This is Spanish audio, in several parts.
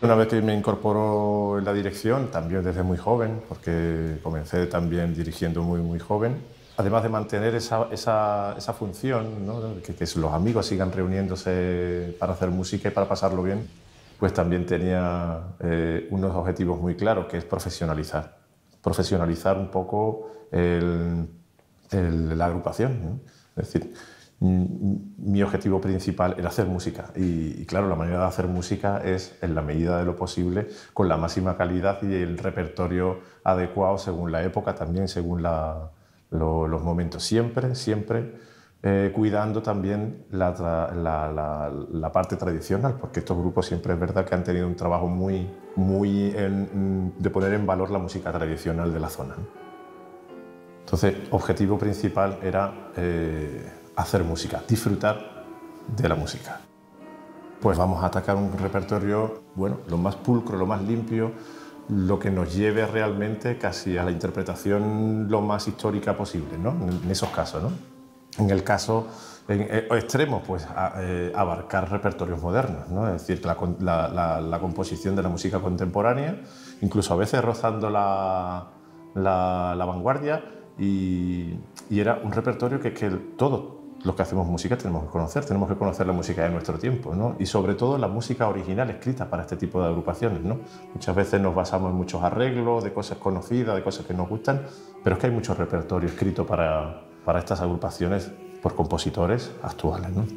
Una vez que me incorporó en la dirección, también desde muy joven, porque comencé también dirigiendo muy joven, además de mantener esa función, ¿no? que los amigos sigan reuniéndose para hacer música y para pasarlo bien, pues también tenía unos objetivos muy claros, que es profesionalizar. Profesionalizar un poco la agrupación, ¿no? Es decir, mi objetivo principal era hacer música y claro, la manera de hacer música es, en la medida de lo posible, con la máxima calidad y el repertorio adecuado según la época, también según los momentos. Siempre cuidando también la parte tradicional, porque estos grupos siempre es verdad que han tenido un trabajo de poner en valor la música tradicional de la zona, ¿no? Entonces, objetivo principal era hacer música, disfrutar de la música. Pues vamos a atacar un repertorio, bueno, lo más pulcro, lo más limpio, lo que nos lleve realmente casi a la interpretación lo más histórica posible, ¿no? En esos casos, ¿no? En el caso extremo, pues abarcar repertorios modernos, ¿no? Es decir, la composición de la música contemporánea, incluso a veces rozando la vanguardia, y era un repertorio que todos los que hacemos música tenemos que conocer la música de nuestro tiempo, ¿no? Y sobre todo la música original escrita para este tipo de agrupaciones, ¿no? Muchas veces nos basamos en muchos arreglos de cosas conocidas, de cosas que nos gustan, pero es que hay mucho repertorio escrito para estas agrupaciones por compositores actuales, ¿no?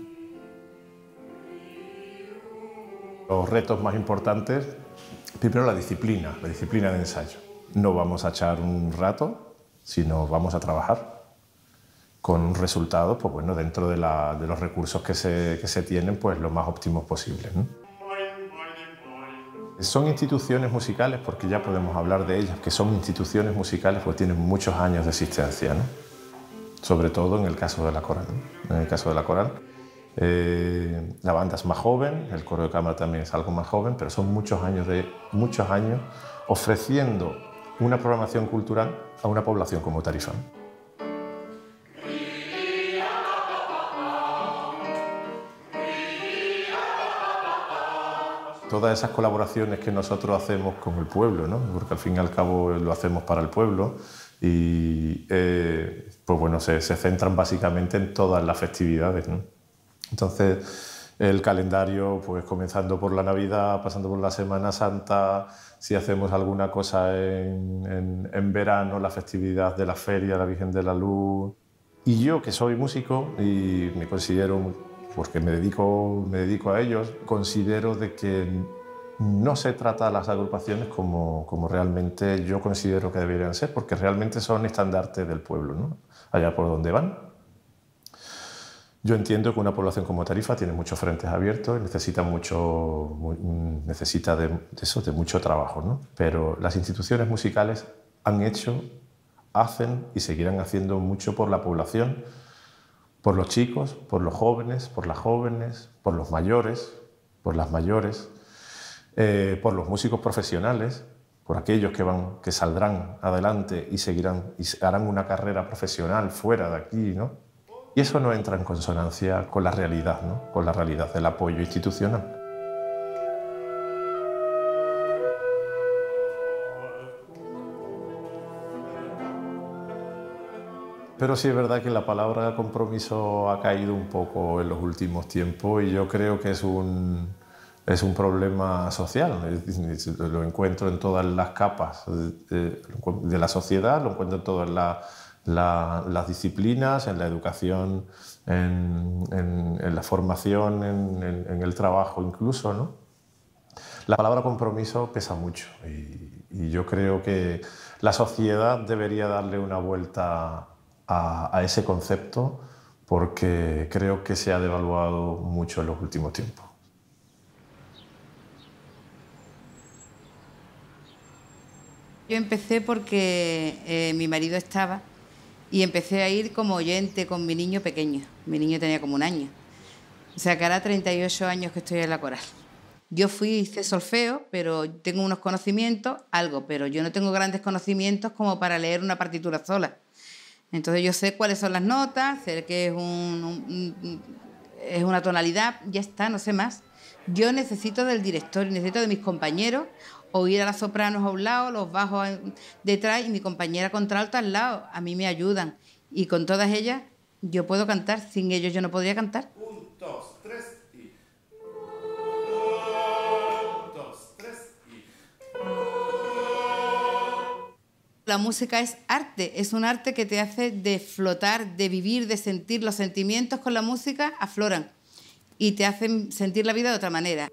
Los retos más importantes, primero la disciplina de ensayo. No vamos a echar un rato, sino vamos a trabajar con un resultado, pues bueno, dentro de los recursos que se tienen, pues lo más óptimos posibles, ¿no? Son instituciones musicales, porque ya podemos hablar de ellas, que son instituciones musicales, pues tienen muchos años de existencia, ¿no? Sobre todo en el caso de la coral, ¿no? En el caso de la coral, la banda es más joven, el coro de cámara también es algo más joven, pero son muchos años ofreciendo una programación cultural a una población como Tarifa. Todas esas colaboraciones que nosotros hacemos con el pueblo, ¿no? Porque al fin y al cabo lo hacemos para el pueblo y pues bueno, se centran básicamente en todas las festividades, ¿no? Entonces, el calendario, pues comenzando por la Navidad, pasando por la Semana Santa, si hacemos alguna cosa en verano, la festividad de la Feria, la Virgen de la Luz. Y yo, que soy músico y me considero, porque me dedico a ellos, considero de que no se trata a las agrupaciones como realmente yo considero que deberían ser, porque realmente son estandartes del pueblo, ¿no? Allá por donde van. Yo entiendo que una población como Tarifa tiene muchos frentes abiertos y necesita de mucho trabajo, ¿no? Pero las instituciones musicales han hecho, hacen y seguirán haciendo mucho por la población, por los chicos, por los jóvenes, por las jóvenes, por los mayores, por las mayores, por los músicos profesionales, por aquellos que saldrán adelante y harán una carrera profesional fuera de aquí, ¿no? Y eso no entra en consonancia con la realidad, ¿no? Con la realidad del apoyo institucional. Pero sí es verdad que la palabra compromiso ha caído un poco en los últimos tiempos y yo creo que es un problema social. Lo encuentro en todas las capas de la sociedad, lo encuentro en todas las disciplinas, en la educación, en la formación, en el trabajo incluso, ¿no? La palabra compromiso pesa mucho y yo creo que la sociedad debería darle una vuelta a ese concepto porque creo que se ha devaluado mucho en los últimos tiempos. Yo empecé porque mi marido estaba y empecé a ir como oyente con mi niño pequeño. Mi niño tenía como 1 año. O sea, que ahora 38 años que estoy en la coral. Yo hice solfeo, pero tengo unos conocimientos, pero yo no tengo grandes conocimientos como para leer una partitura sola. Entonces yo sé cuáles son las notas, sé que es una tonalidad, ya está, no sé más. Yo necesito del director y necesito de mis compañeros, oír a las sopranos a un lado, los bajos detrás y mi compañera contralto al lado. A mí me ayudan. Y con todas ellas yo puedo cantar. Sin ellos yo no podría cantar. 1, 2, 3 y... 1, 2, 3 y... La música es arte, es un arte que te hace de flotar, de vivir, de sentir. Los sentimientos con la música afloran y te hacen sentir la vida de otra manera.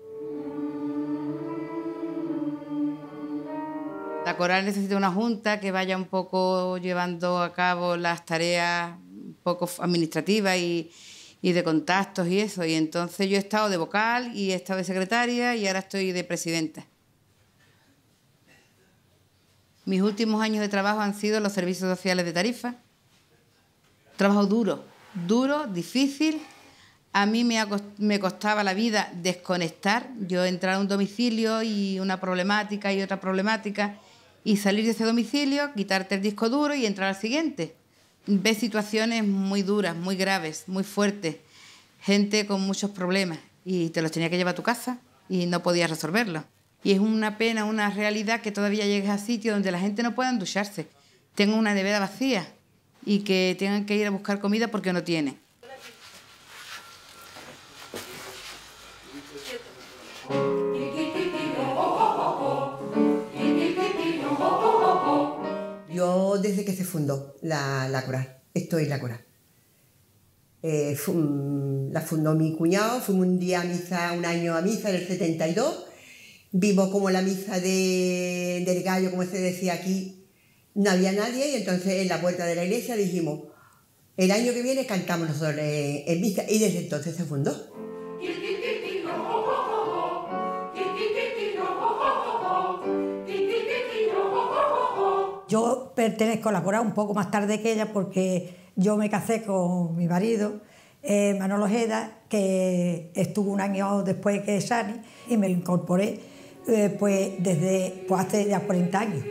La coral necesita una junta que vaya un poco llevando a cabo las tareas un poco administrativas y de contactos y eso. Y entonces yo he estado de vocal y he estado de secretaria y ahora estoy de presidenta. Mis últimos años de trabajo han sido los servicios sociales de Tarifa. Trabajo duro, difícil. A mí me costaba la vida desconectar. Yo entrar a un domicilio y una problemática y otra problemática y salir de ese domicilio, quitarte el disco duro y entrar al siguiente. Ves situaciones muy duras, muy graves, muy fuertes, gente con muchos problemas y te los tenía que llevar a tu casa y no podías resolverlos. Y es una pena, una realidad que todavía llegues a sitios donde la gente no pueda ducharse, tenga una nevera vacía y que tengan que ir a buscar comida porque no tienen. Yo desde que se fundó la coral, estoy en la coral. La fundó mi cuñado, fuimos un día a misa, un año a misa en el 72, vimos como la misa del gallo, como se decía aquí, no había nadie y entonces en la puerta de la iglesia dijimos, el año que viene cantamos nosotros en misa y desde entonces se fundó. Yo pertenezco a la coral un poco más tarde que ella porque yo me casé con mi marido, Manolo Ojeda, que estuvo un año después que Sani, y me lo incorporé pues hace ya 40 años.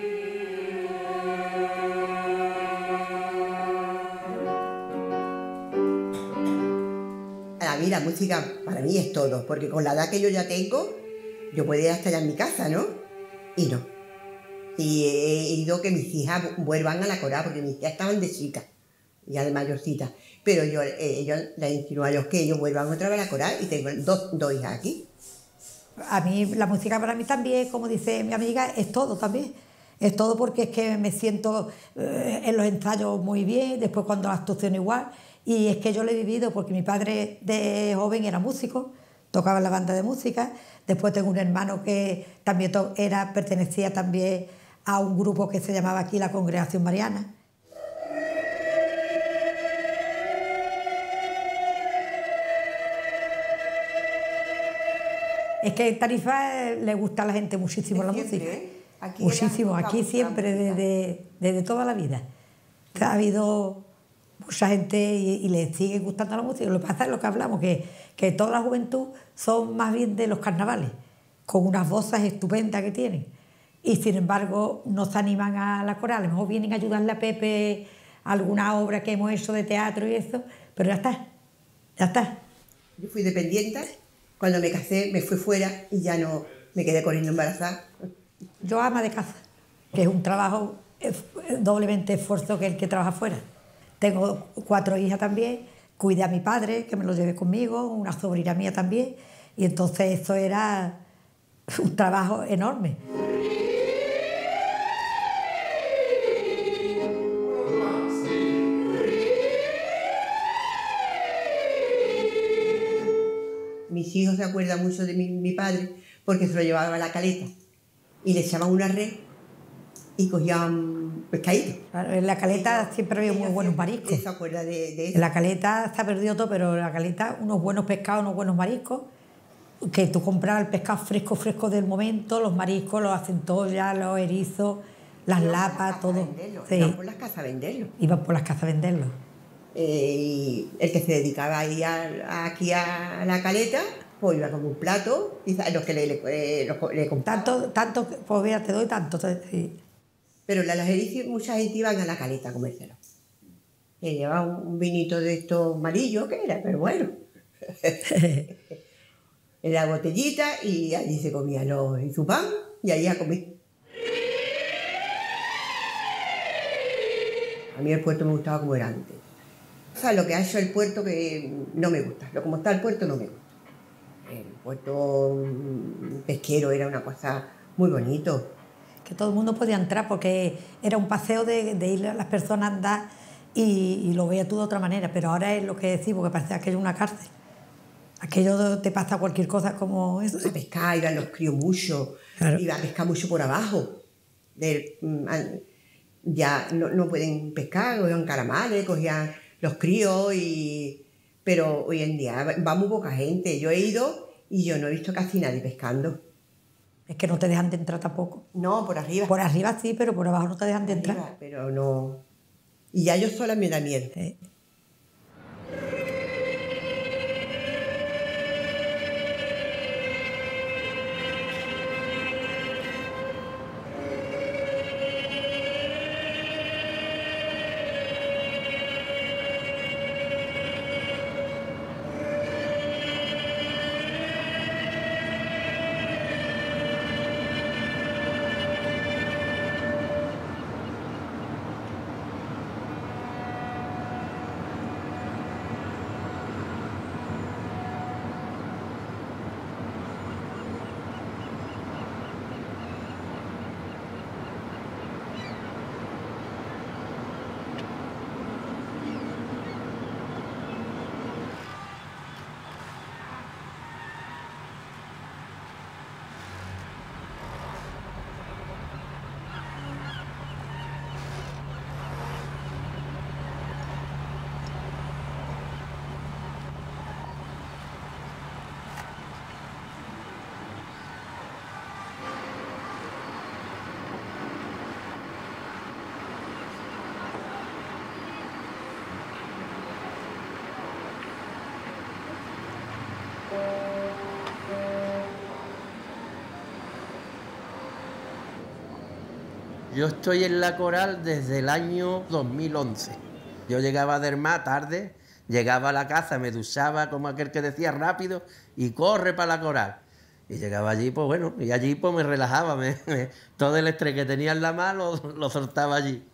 A mí la música para mí es todo, porque con la edad que yo ya tengo, yo puedo ir hasta allá en mi casa, ¿no? Y no. Y he ido que mis hijas vuelvan a la coral, porque mis hijas estaban de chicas, ya de mayorcitas. Pero ellos les insinuo a ellos que ellos vuelvan otra vez a la coral y tengo dos hijas aquí. A mí la música para mí también, como dice mi amiga, es todo también. Es todo porque es que me siento en los ensayos muy bien, después cuando la actuación igual. Y es que yo lo he vivido porque mi padre de joven era músico, tocaba en la banda de música. Después tengo un hermano que también pertenecía también a un grupo que se llamaba aquí la Congregación Mariana. Es que en Tarifa le gusta a la gente muchísimo la música. Muchísimo, aquí siempre, desde toda la vida. Ha habido mucha gente y le sigue gustando la música. Lo que pasa es lo que hablamos, que toda la juventud son más bien de los carnavales, con unas voces estupendas que tienen. Y sin embargo no se animan a la coral. A lo mejor vienen a ayudarle a Pepe a alguna obra que hemos hecho de teatro y eso, pero ya está. Yo fui dependiente, cuando me casé me fui fuera y ya no me quedé corriendo embarazada. Yo ama de casa, que es un trabajo doblemente esfuerzo que el que trabaja fuera. Tengo 4 hijas también, cuidé a mi padre, que me lo llevé conmigo, una sobrina mía también, y entonces eso era un trabajo enorme. Mis hijos se acuerdan mucho de mi padre porque se lo llevaba a la caleta y le echaban una red y cogían pescaditos. En la caleta siempre había muy buenos mariscos. ¿Se acuerda de eso? En la caleta se ha perdido todo, pero en la caleta unos buenos pescados, unos buenos mariscos, que tú comprabas el pescado fresco del momento, los mariscos, los centollas, los erizos, las lapas, todo. Sí. Iban por las casas a venderlo. Iban por las casas a venderlo. Y el que se dedicaba a ir aquí a la caleta, pues iba como un plato y los que le compraban. Tanto, pues mira, te doy tanto. Sí. Pero en la Lajería mucha gente iban a la caleta a comérselo. Y llevaba un vinito de estos amarillos que era, pero bueno. en la botellita y allí se comía y su pan y allí a comer. A mí el puerto me gustaba como era antes. O sea, lo que ha hecho el puerto que no me gusta, lo como está el puerto no me gusta. El puerto pesquero era una cosa muy bonito. Que todo el mundo podía entrar porque era un paseo de ir a las personas a andar y lo veía tú de otra manera, pero ahora es lo que decimos, que parece aquello una cárcel. Aquello te pasa cualquier cosa como eso. A pescar, iban los críos mucho, claro. Iban a pescar mucho por abajo. Ya no pueden pescar, cogían calamales, cogían los críos, pero hoy en día va muy poca gente. Yo he ido y yo no he visto casi nadie pescando. Es que no te dejan de entrar tampoco. No, por arriba. Por arriba sí, pero por abajo no te dejan de entrar. Arriba, pero no. Y ya yo sola me da miedo. Sí. Yo estoy en la coral desde el año 2011. Yo llegaba del mar tarde, llegaba a la casa, me duchaba como aquel que decía rápido y corre para la coral. Y llegaba allí, pues bueno, y allí pues me relajaba, todo el estrés que tenía en la mar lo soltaba allí.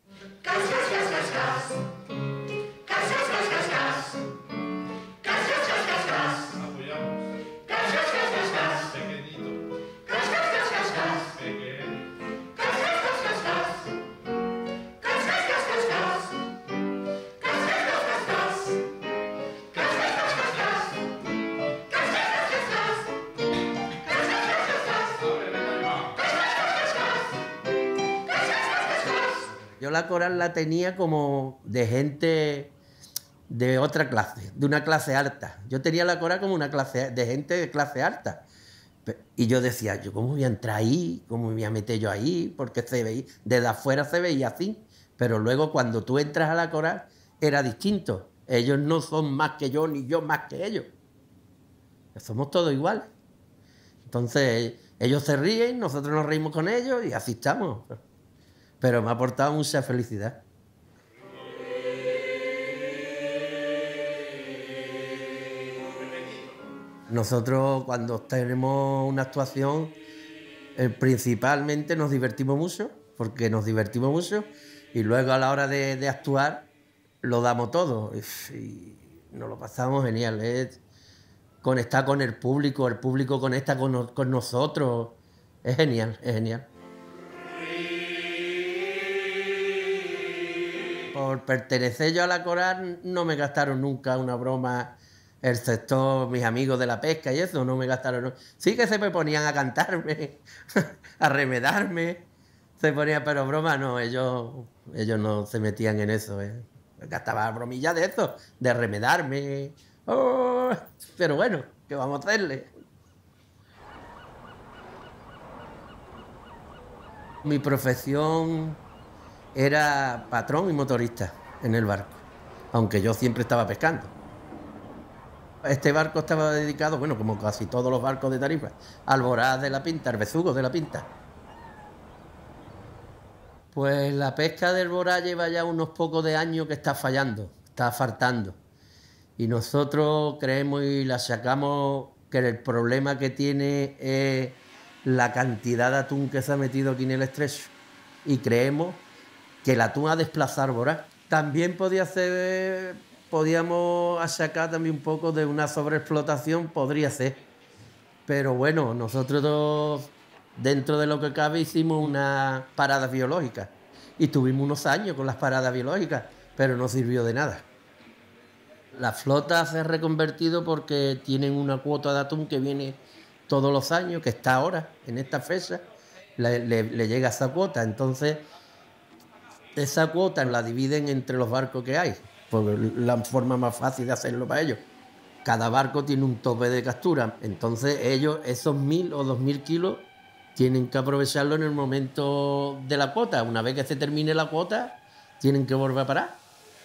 Yo la coral la tenía como de gente de otra clase, de una clase alta. Yo tenía la coral como una clase de gente de clase alta. Y yo decía, ¿yo cómo voy a entrar ahí? ¿Cómo me voy a meter yo ahí? Porque se veía, desde afuera se veía así. Pero luego cuando tú entras a la coral era distinto. Ellos no son más que yo, ni yo más que ellos. Somos todos iguales. Entonces ellos se ríen, nosotros nos reímos con ellos y así estamos. Pero me ha aportado mucha felicidad. Nosotros cuando tenemos una actuación, principalmente nos divertimos mucho, porque nos divertimos mucho, y luego a la hora de actuar lo damos todo. Y nos lo pasamos genial. Es conectar con el público conecta con nosotros. Es genial, es genial. Por pertenecer yo a la coral no me gastaron nunca una broma el sector, mis amigos de la pesca y eso, no me gastaron. Sí que se me ponían a cantarme, a remedarme, se ponían, pero broma no, ellos no se metían en eso. Gastaba bromillas de eso, de remedarme. Oh, pero bueno, ¿qué vamos a hacerle? Mi profesión era patrón y motorista en el barco, aunque yo siempre estaba pescando. Este barco estaba dedicado, bueno, como casi todos los barcos de Tarifa, al voraz de la Pinta, al besugo de la Pinta. Pues la pesca del voraz lleva ya unos pocos de años que está fallando, está faltando. Y nosotros creemos y la sacamos que el problema que tiene es la cantidad de atún que se ha metido aquí en el estrecho. Y creemos que el atún ha desplazado el voraz. También podíamos achacar también un poco de una sobreexplotación, podría ser. Pero bueno, nosotros dentro de lo que cabe hicimos una parada biológica. Y tuvimos unos años con las paradas biológicas, pero no sirvió de nada. La flota se ha reconvertido porque tienen una cuota de atún que viene todos los años, que está ahora, en esta fecha, le llega esa cuota. Entonces, esa cuota la dividen entre los barcos que hay, porque la forma más fácil de hacerlo para ellos. Cada barco tiene un tope de captura, entonces ellos esos 1.000 o 2.000 kilos tienen que aprovecharlo en el momento de la cuota. Una vez que se termine la cuota, tienen que volver a parar.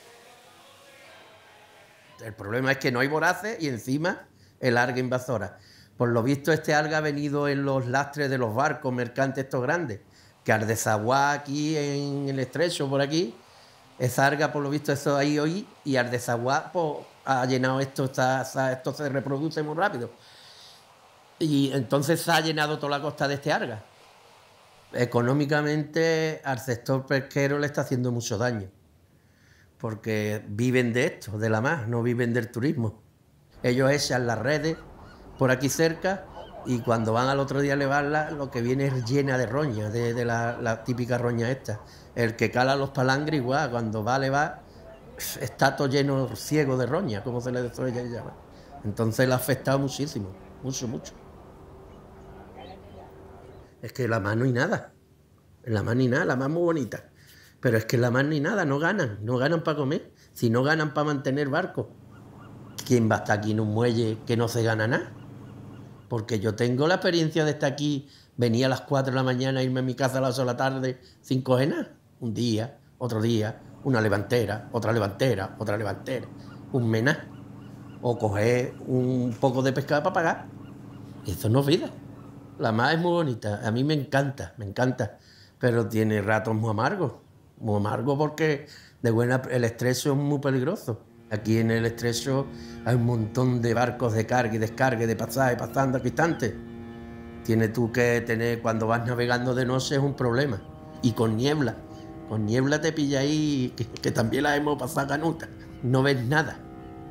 El problema es que no hay voraces y encima el alga invasora. Por lo visto este alga ha venido en los lastres de los barcos mercantes estos grandes, que al desaguar aquí en el estrecho por aquí, esa alga por lo visto eso ahí hoy, y al desaguar pues, ha llenado esto se reproduce muy rápido. Y entonces se ha llenado toda la costa de este alga. Económicamente al sector pesquero le está haciendo mucho daño, porque viven de esto, de la mar, no viven del turismo. Ellos echan las redes por aquí cerca y cuando van al otro día a levarlas, lo que viene es llena de roña, de la típica roña esta. El que cala los palangres igual, cuando va a levar, está todo lleno, ciego de roña, como se le suele llamar. Entonces le ha afectado muchísimo, mucho, mucho. Es que en la mar no hay nada, en la mar ni nada, la mar muy bonita. Pero es que en la mar ni nada, no ganan para comer. Si no ganan para mantener barcos, ¿quién va a estar aquí en un muelle que no se gana nada? Porque yo tengo la experiencia de estar aquí, venía a las 4 de la mañana, irme a mi casa a las 8 de la tarde, sin coger nada. Un día, otro día, una levantera, otra levantera, otra levantera, un mená. O coger un poco de pescado para pagar. Eso no es vida. La mar es muy bonita, a mí me encanta, pero tiene ratos muy amargos porque el estrecho es muy peligroso. Aquí en el estrecho hay un montón de barcos de carga y descarga, de pasaje, pasando aquí instantes. Tienes tú que tener, cuando vas navegando de noche es un problema. Y con niebla te pilla ahí, que también la hemos pasado canuta, no ves nada.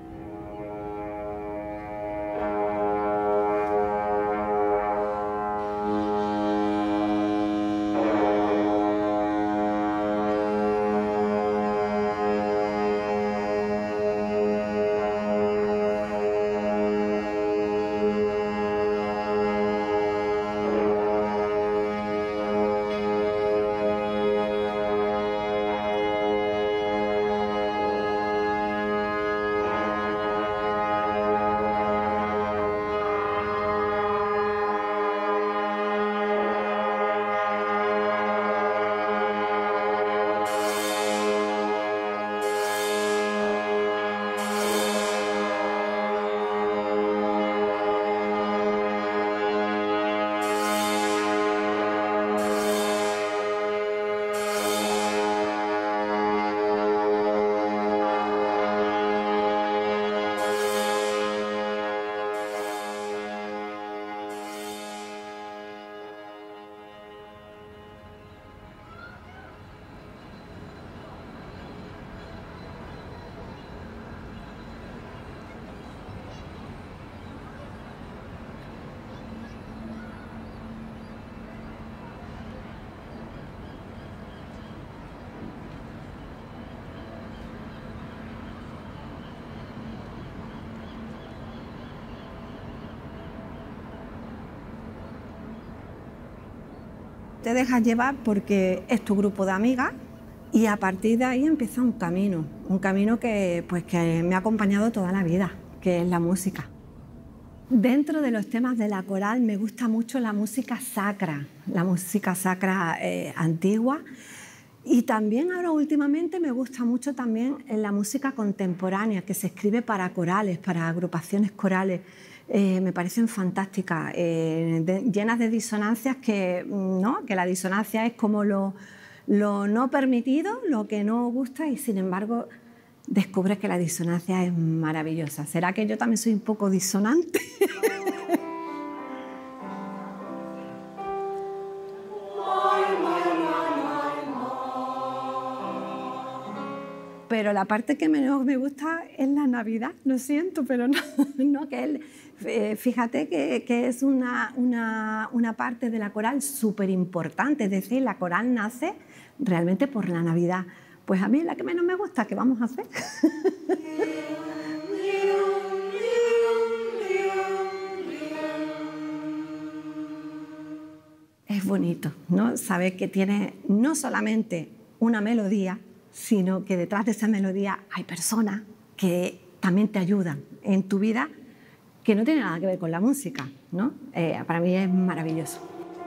Te dejas llevar porque es tu grupo de amigas y a partir de ahí empieza un camino que me ha acompañado toda la vida, que es la música. Dentro de los temas de la coral me gusta mucho la música sacra antigua, y también ahora últimamente me gusta mucho también la música contemporánea que se escribe para corales, para agrupaciones corales. Me parecen fantásticas, llenas de disonancias que la disonancia es como lo no permitido, lo que no gusta, y sin embargo descubres que la disonancia es maravillosa. ¿Será que yo también soy un poco disonante? pero la parte que menos me gusta es la Navidad, lo siento, pero no que él, fíjate que es una parte de la coral súper importante, es decir, la coral nace realmente por la Navidad. Pues a mí es la que menos me gusta, ¿qué vamos a hacer? Es bonito, ¿no? Saber que tiene no solamente una melodía, sino que detrás de esa melodía hay personas que también te ayudan en tu vida, que no tiene nada que ver con la música, ¿no? Para mí es maravilloso.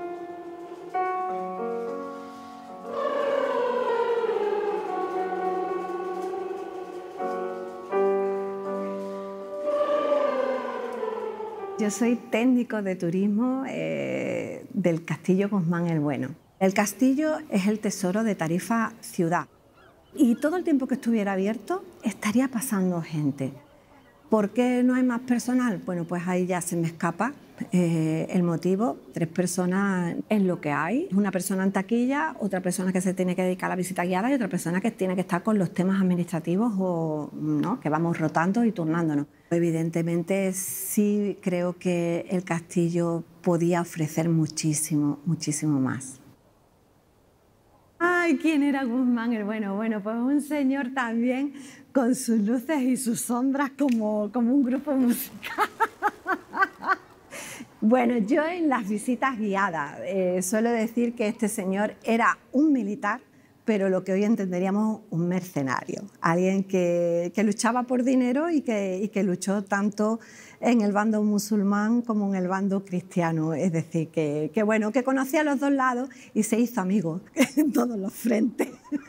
Yo soy técnico de turismo del Castillo Guzmán el Bueno. El castillo es el tesoro de Tarifa ciudad y todo el tiempo que estuviera abierto estaría pasando gente. ¿Por qué no hay más personal? Bueno, pues ahí ya se me escapa el motivo. 3 personas es lo que hay. Una persona en taquilla, otra persona que se tiene que dedicar a la visita guiada y otra persona que tiene que estar con los temas administrativos o, ¿no? Que vamos rotando y turnándonos. Evidentemente sí creo que el castillo podía ofrecer muchísimo, muchísimo más. Ay, ¿quién era Guzmán el Bueno? Bueno, pues un señor también con sus luces y sus sombras como un grupo musical. Bueno, yo en las visitas guiadas suelo decir que este señor era un militar, pero lo que hoy entenderíamos un mercenario, alguien que luchaba por dinero y que luchó tanto en el bando musulmán como en el bando cristiano, es decir, que conocía los dos lados y se hizo amigo en todos los frentes.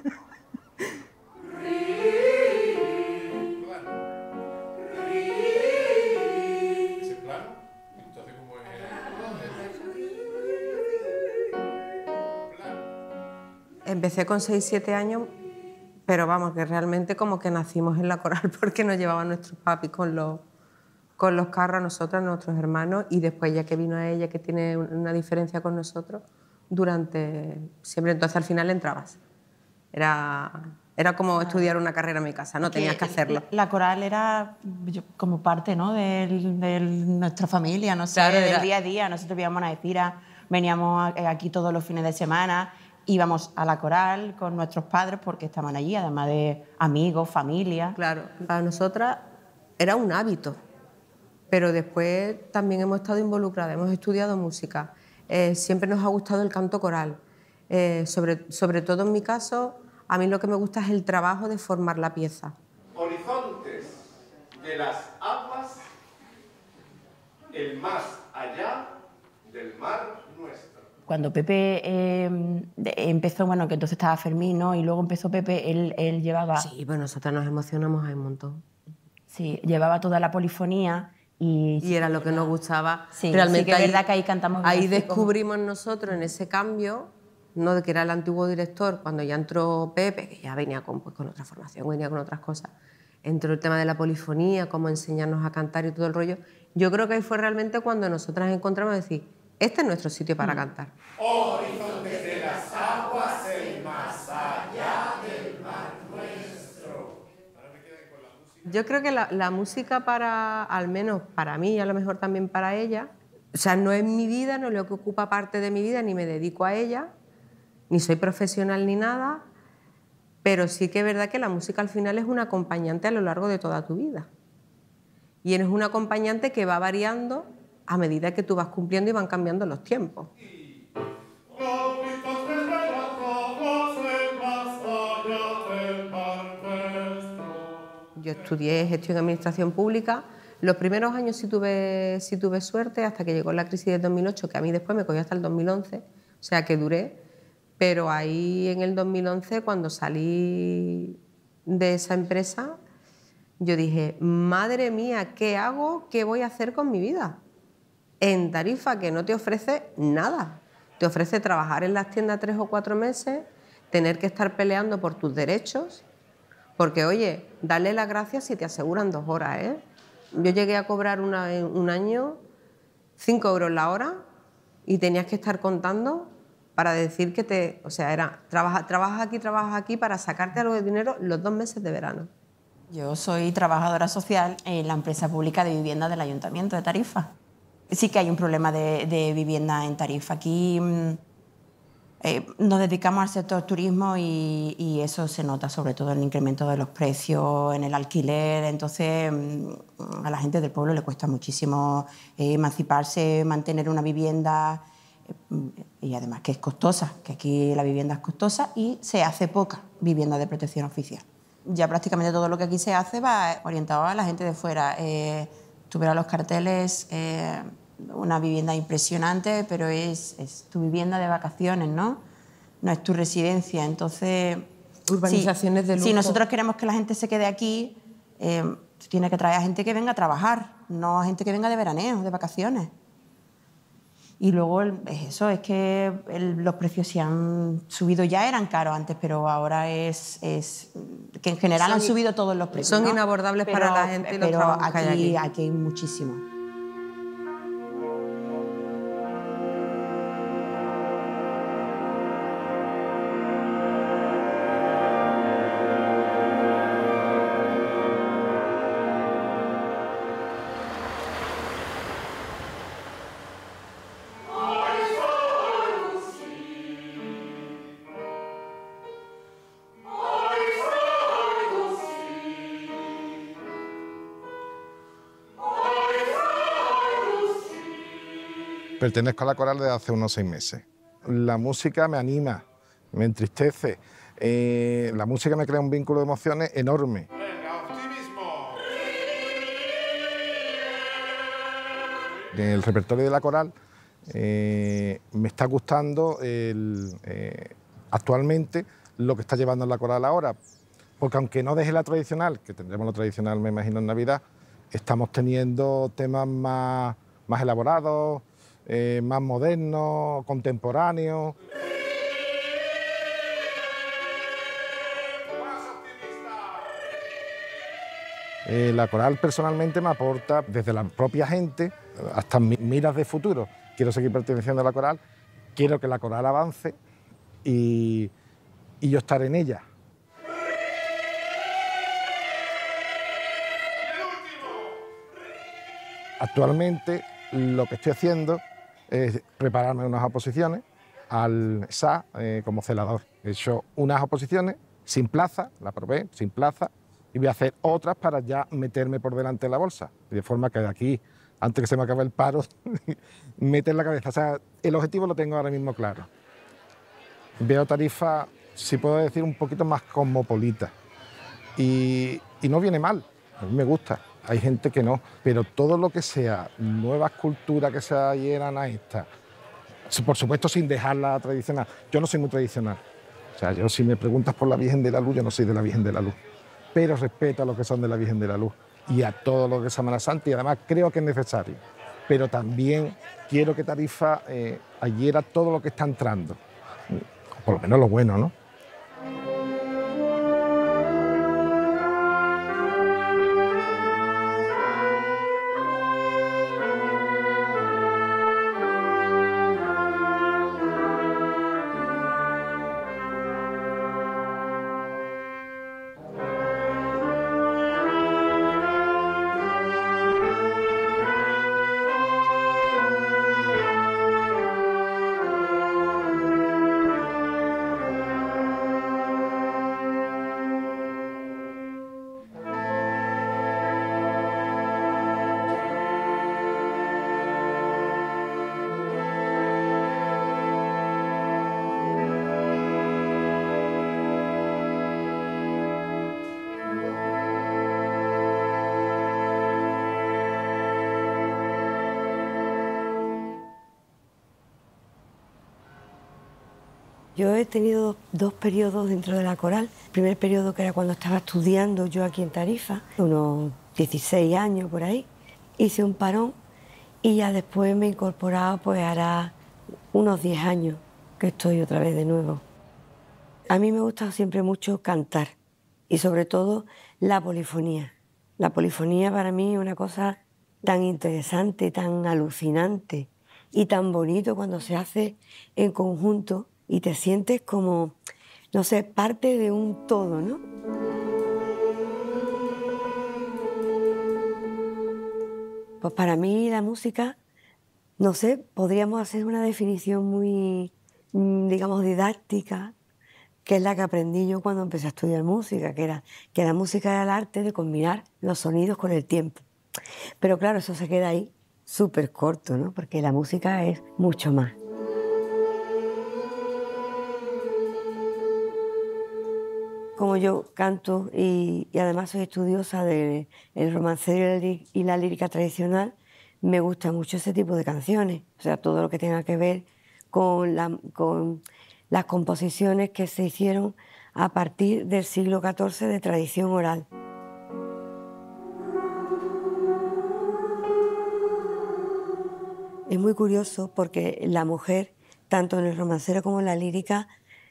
Empecé con 6-7 años, pero vamos, que realmente como que nacimos en la coral porque nos llevaban nuestros papis con los carros a nosotros, a nuestros hermanos, y después ya que vino a ella, que tiene una diferencia con nosotros, durante siempre, entonces al final entrabas. Era como estudiar una carrera en mi casa, no tenías que hacerlo. La coral era como parte, ¿no? de nuestra familia, no sé, Claro, del día a día. Nosotros íbamos a Epira, veníamos aquí todos los fines de semana, íbamos a la coral con nuestros padres porque estaban allí, además de amigos, familia. Claro, para nosotras era un hábito, pero después también hemos estado involucradas, hemos estudiado música, siempre nos ha gustado el canto coral, sobre todo en mi caso, a mí lo que me gusta es el trabajo de formar la pieza. Horizontes de las aguas, el más allá del mar nuestro. Cuando Pepe empezó, bueno, que entonces estaba Fermín, ¿no? Y luego empezó Pepe, él llevaba... Sí, pues nosotras nos emocionamos ahí un montón. Sí, llevaba toda la polifonía y era lo que nos gustaba. Sí, realmente sí que es verdad que ahí cantamos... Ahí descubrimos nosotros en ese cambio, ¿no? De que era el antiguo director, cuando ya entró Pepe, que ya venía con otra formación, venía con otras cosas, entró el tema de la polifonía, cómo enseñarnos a cantar y todo el rollo. Yo creo que ahí fue realmente cuando nosotras encontramos decir, este es nuestro sitio para cantar. Horizontes de las aguas, el más allá del mar nuestro. Yo creo que la música al menos para mí y a lo mejor también para ella, o sea, no es mi vida, no es lo que ocupa parte de mi vida, ni me dedico a ella, ni soy profesional ni nada, pero sí que es verdad que la música al final es un acompañante a lo largo de toda tu vida. Y es un acompañante que va variando a medida que tú vas cumpliendo y van cambiando los tiempos. Yo estudié gestión y administración pública. Los primeros años sí tuve suerte, hasta que llegó la crisis del 2008, que a mí después me cogió hasta el 2011, o sea que duré. Pero ahí en el 2011, cuando salí de esa empresa, yo dije, madre mía, ¿qué hago? ¿Qué voy a hacer con mi vida? En Tarifa, que no te ofrece nada. Te ofrece trabajar en las tiendas 3 o 4 meses, tener que estar peleando por tus derechos, porque, oye, dale las gracias si te aseguran 2 horas, ¿eh? Yo llegué a cobrar un año 5 euros la hora y tenías que estar contando para decir que o sea, era trabajas aquí para sacarte algo de dinero los 2 meses de verano. Yo soy trabajadora social en la empresa pública de vivienda del Ayuntamiento de Tarifa. Sí que hay un problema de vivienda en Tarifa. Aquí nos dedicamos al sector turismo y eso se nota sobre todo en el incremento de los precios, en el alquiler. Entonces a la gente del pueblo le cuesta muchísimo emanciparse, mantener una vivienda y además que es costosa, que aquí la vivienda es costosa y se hace poca vivienda de protección oficial. Ya prácticamente todo lo que aquí se hace va orientado a la gente de fuera. Tú verás los carteles, una vivienda impresionante, pero es tu vivienda de vacaciones, ¿no? No es tu residencia. Entonces, urbanizaciones de lujo. Si nosotros queremos que la gente se quede aquí, tiene que traer a gente que venga a trabajar, no a gente que venga de veraneo, de vacaciones. Y luego eso, es que los precios se han subido, ya eran caros antes, pero ahora es que en general han subido todos los precios. Son ¿no? inabordables para la gente y los trabajos que hay aquí hay muchísimo. Pertenezco a la coral desde hace unos 6 meses. La música me anima, me entristece. La música me crea un vínculo de emociones enorme. ¡Venga, optimismo! En el repertorio de la coral me está gustando actualmente lo que está llevando la coral ahora. Porque aunque no deje la tradicional, que tendremos la tradicional me imagino en Navidad, estamos teniendo temas más elaborados, más modernos, contemporáneos. La coral personalmente me aporta desde la propia gente hasta miras de futuro. Quiero seguir perteneciendo a la coral, quiero que la coral avance y yo estar en ella. Actualmente lo que estoy haciendo es prepararme unas oposiciones al SA como celador. He hecho unas oposiciones sin plaza, la probé sin plaza, y voy a hacer otras para ya meterme por delante de la bolsa. De forma que de aquí, antes que se me acabe el paro, meter la cabeza. O sea, el objetivo lo tengo ahora mismo claro. Veo Tarifa, si puedo decir, un poquito más cosmopolita. Y no viene mal, a mí me gusta. Hay gente que no, pero todo lo que sea nuevas culturas que se adhieran a esta, por supuesto sin dejar la tradicional. Yo no soy muy tradicional. O sea, yo si me preguntas por la Virgen de la Luz, yo no soy de la Virgen de la Luz. Pero respeto a los que son de la Virgen de la Luz y a todo lo que es Semana Santa, y además creo que es necesario. Pero también quiero que Tarifa adhiera todo lo que está entrando, por lo menos lo bueno, ¿no? Yo he tenido 2 periodos dentro de la coral. El primer periodo, que era cuando estaba estudiando yo aquí en Tarifa, unos 16 años por ahí. Hice un parón y ya después me he incorporado, pues hará unos 10 años que estoy otra vez de nuevo. A mí me gusta siempre mucho cantar y sobre todo la polifonía. La polifonía para mí es una cosa tan interesante, tan alucinante y tan bonito cuando se hace en conjunto y te sientes como, no sé, parte de un todo, ¿no? Pues para mí la música, no sé, podríamos hacer una definición muy, digamos, didáctica, que es la que aprendí yo cuando empecé a estudiar música, que era que la música era el arte de combinar los sonidos con el tiempo. Pero claro, eso se queda ahí súper corto, ¿no? Porque la música es mucho más. Como yo canto y además soy estudiosa del romancero y la lírica tradicional, me gusta mucho ese tipo de canciones. O sea, todo lo que tenga que ver con las composiciones que se hicieron a partir del siglo XIV de tradición oral. Es muy curioso porque la mujer, tanto en el romancero como en la lírica,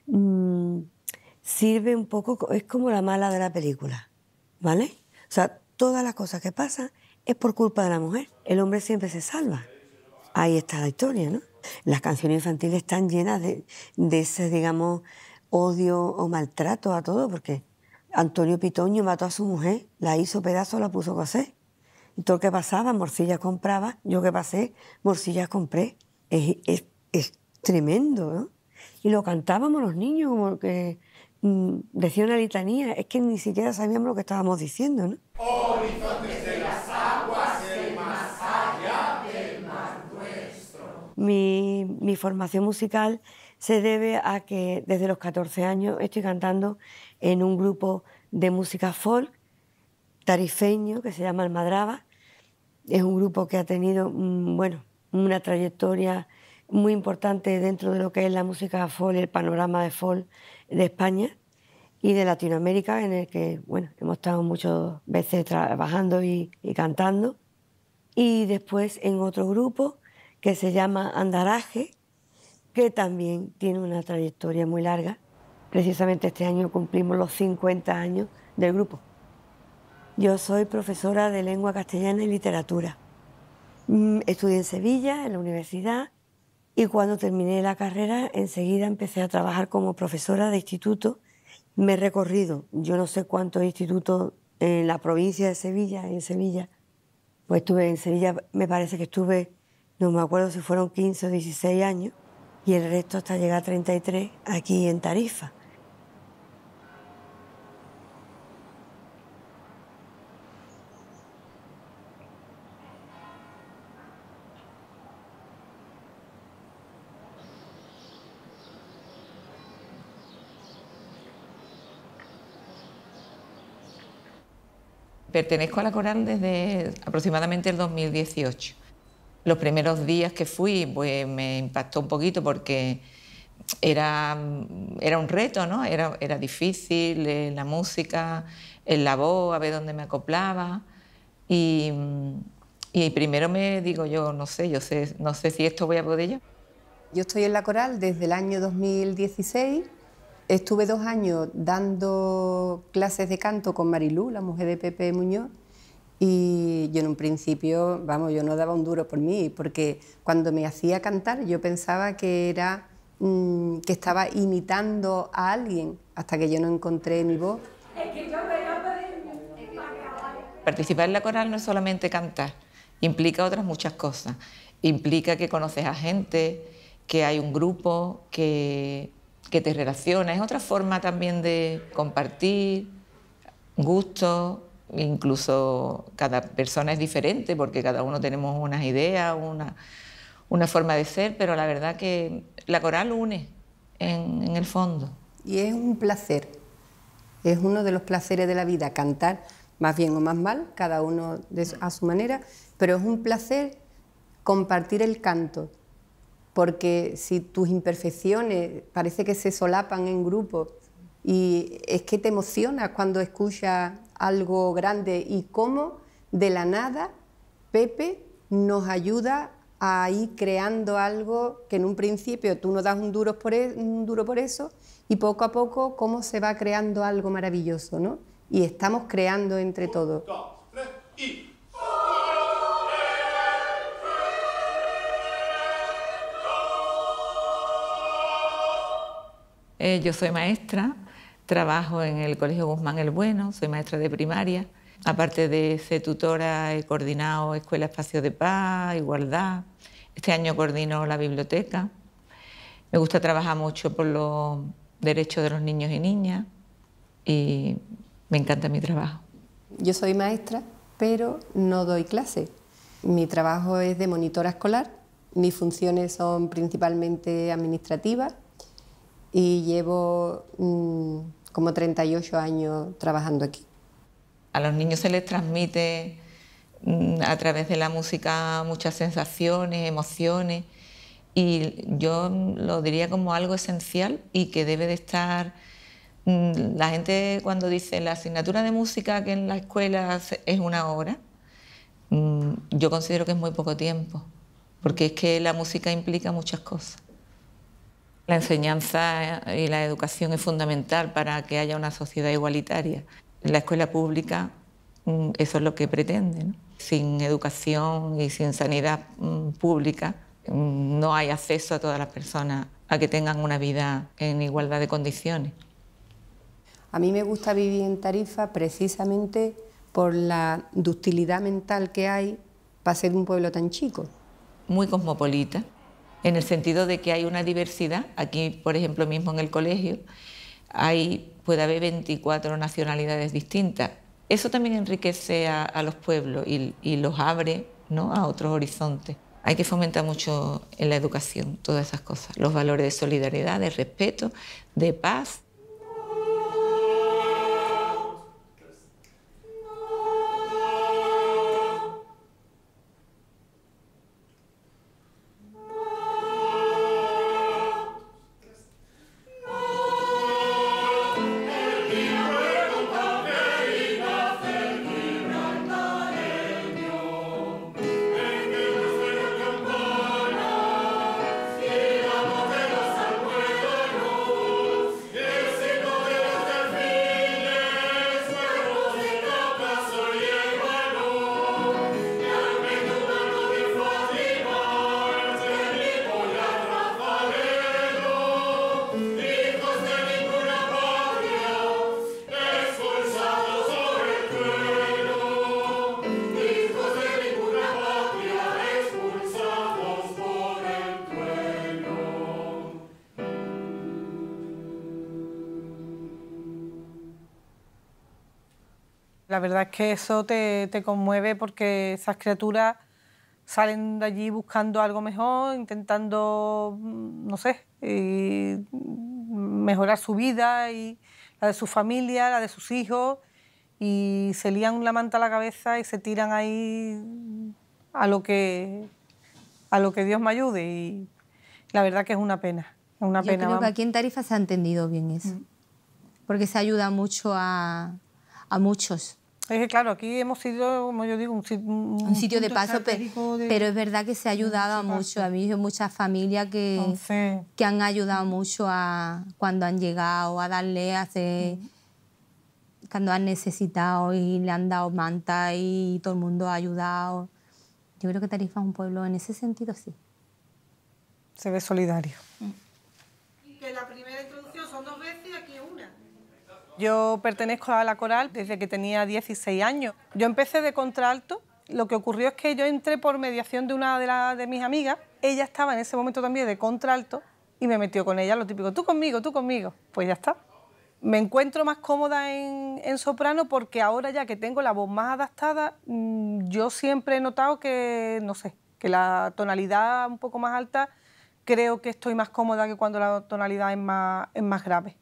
sirve un poco, es como la mala de la película, ¿vale? O sea, todas las cosas que pasan es por culpa de la mujer. El hombre siempre se salva. Ahí está la historia, ¿no? Las canciones infantiles están llenas de ese, digamos, odio o maltrato a todo, porque Antonio Pitoño mató a su mujer, la hizo pedazos, la puso a coser. Y todo lo que pasaba, morcillas compraba, yo que pasé, morcillas compré. Es tremendo, ¿no? Y lo cantábamos los niños, como que decía una litanía, es que ni siquiera sabíamos lo que estábamos diciendo, ¿no? Horizontes de las aguas, el más allá del mar nuestro. Mi formación musical se debe a que desde los 14 años estoy cantando en un grupo de música folk tarifeño que se llama Almadraba. Es un grupo que ha tenido bueno, una trayectoria muy importante dentro de lo que es la música folk y el panorama de folk de España y de Latinoamérica, en el que bueno, hemos estado muchas veces trabajando y cantando. Y después en otro grupo que se llama Andaraje, que también tiene una trayectoria muy larga. Precisamente este año cumplimos los 50 años del grupo. Yo soy profesora de lengua castellana y literatura. Estudié en Sevilla, en la universidad, y cuando terminé la carrera enseguida empecé a trabajar como profesora de instituto. Me he recorrido yo no sé cuántos institutos en la provincia de Sevilla, en Sevilla. Pues estuve en Sevilla, me parece que estuve, no me acuerdo si fueron 15 o 16 años, y el resto hasta llegar a 33 aquí en Tarifa. Pertenezco a la coral desde aproximadamente el 2018. Los primeros días que fui pues me impactó un poquito porque era un reto, ¿no? Era difícil la música, la voz, a ver dónde me acoplaba. Y primero me digo yo, no sé si esto voy a poder yo. Yo estoy en la coral desde el año 2016. Estuve 2 años dando clases de canto con Marilú, la mujer de Pepe Muñoz, y yo en un principio, vamos, yo no daba un duro por mí, porque cuando me hacía cantar yo pensaba que era que estaba imitando a alguien, hasta que yo no encontré mi voz. Participar en la coral no es solamente cantar, implica otras muchas cosas. Implica que conoces a gente, que hay un grupo, que te relaciona, es otra forma también de compartir gustos, incluso cada persona es diferente porque cada uno tenemos unas ideas, una forma de ser, pero la verdad que la coral une en el fondo. Y es un placer, es uno de los placeres de la vida, cantar más bien o más mal, cada uno a su manera, pero es un placer compartir el canto. Porque si tus imperfecciones parece que se solapan en grupo y es que te emocionas cuando escuchas algo grande y cómo de la nada Pepe nos ayuda a ir creando algo que en un principio tú no das un duro por eso y poco a poco cómo se va creando algo maravilloso, ¿no? Y estamos creando entre todos. 1, 2, 3 y... Yo soy maestra, trabajo en el Colegio Guzmán el Bueno, soy maestra de primaria. Aparte de ser tutora, he coordinado Escuela Espacio de Paz, Igualdad. Este año coordino la biblioteca. Me gusta trabajar mucho por los derechos de los niños y niñas y me encanta mi trabajo. Yo soy maestra, pero no doy clase. Mi trabajo es de monitora escolar. Mis funciones son principalmente administrativas y llevo como 38 años trabajando aquí. A los niños se les transmite a través de la música muchas sensaciones, emociones, y yo lo diría como algo esencial y que debe de estar. La gente cuando dice la asignatura de música que en la escuela es 1 hora, yo considero que es muy poco tiempo, porque es que la música implica muchas cosas. La enseñanza y la educación es fundamental para que haya una sociedad igualitaria. La escuela pública eso es lo que pretende, ¿no? Sin educación y sin sanidad pública no hay acceso a todas las personas a que tengan una vida en igualdad de condiciones. A mí me gusta vivir en Tarifa precisamente por la ductilidad mental que hay para ser un pueblo tan chico. Muy cosmopolita, en el sentido de que hay una diversidad. Aquí, por ejemplo, mismo en el colegio, puede haber 24 nacionalidades distintas. Eso también enriquece a los pueblos y los abre, ¿no?, a otros horizontes. Hay que fomentar mucho en la educación todas esas cosas, los valores de solidaridad, de respeto, de paz. La verdad es que eso te conmueve porque esas criaturas salen de allí buscando algo mejor, intentando, no sé, mejorar su vida y la de su familia, la de sus hijos, y se lían la manta a la cabeza y se tiran ahí a lo que Dios me ayude, y la verdad que es una pena. Es una pena. Yo creo que aquí en Tarifa se ha entendido bien eso, porque se ayuda mucho a muchos. Es que claro, aquí hemos sido, como yo digo, un sitio de paso, pero es verdad que se ha ayudado a mucho. A mí hay muchas familias que han ayudado mucho cuando han llegado a darle cuando han necesitado y le han dado manta y todo el mundo ha ayudado. Yo creo que Tarifa es un pueblo en ese sentido, sí. Se ve solidario. Y que la primera introducción son 2 veces y aquí una. Yo pertenezco a la coral desde que tenía 16 años. Yo empecé de contralto. Lo que ocurrió es que yo entré por mediación de una de mis amigas. Ella estaba en ese momento también de contralto y me metió con ella, lo típico, tú conmigo, tú conmigo. Pues ya está. Me encuentro más cómoda en soprano porque ahora ya que tengo la voz más adaptada, yo siempre he notado que, no sé, que la tonalidad un poco más alta, creo que estoy más cómoda que cuando la tonalidad es más grave.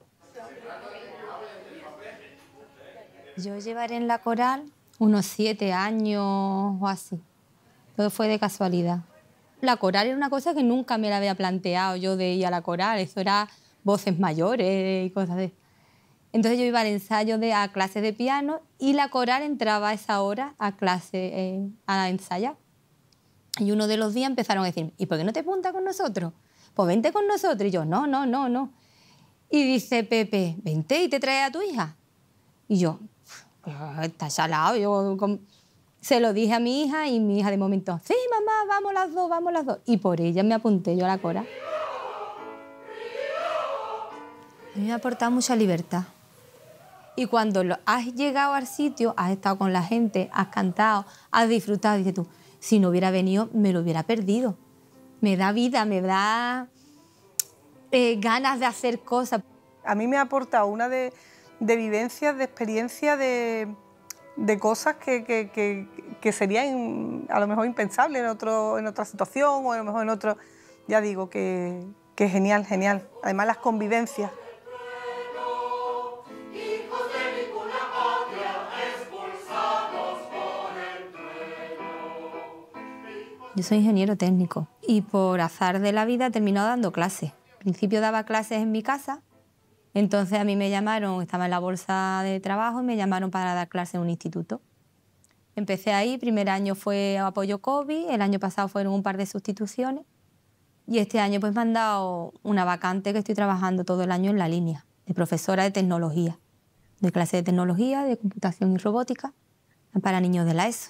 Yo llevaré en la coral unos 7 años o así. Todo fue de casualidad. La coral era una cosa que nunca me la había planteado yo de ir a la coral. Eso era voces mayores y cosas de... Entonces yo iba al ensayo a clases de piano y la coral entraba a esa hora a clase, a ensayar. Y uno de los días empezaron a decir, ¿y por qué no te apuntas con nosotros? Pues vente con nosotros. Y yo, no. Y dice Pepe, vente y te traes a tu hija. Y yo, está salado. Yo se lo dije a mi hija y mi hija de momento, sí, mamá, vamos las dos. Y por ella me apunté yo a la coral. A mí me ha aportado mucha libertad. Y cuando has llegado al sitio, has estado con la gente, has cantado, has disfrutado, dices tú, si no hubiera venido, me lo hubiera perdido. Me da vida, me da ganas de hacer cosas. A mí me ha aportado una de vivencias, de experiencias, de cosas que serían a lo mejor impensables en otra situación o a lo mejor en otro... Ya digo que genial, genial. Además las convivencias. Yo soy ingeniero técnico y por azar de la vida he terminado dando clases. Al principio daba clases en mi casa, entonces a mí me llamaron, estaba en la bolsa de trabajo y me llamaron para dar clases en un instituto. Empecé ahí, primer año fue apoyo COVID, el año pasado fueron un par de sustituciones y este año pues me han dado una vacante que estoy trabajando todo el año en la línea, de profesora de tecnología, de clase de tecnología, de computación y robótica para niños de la ESO.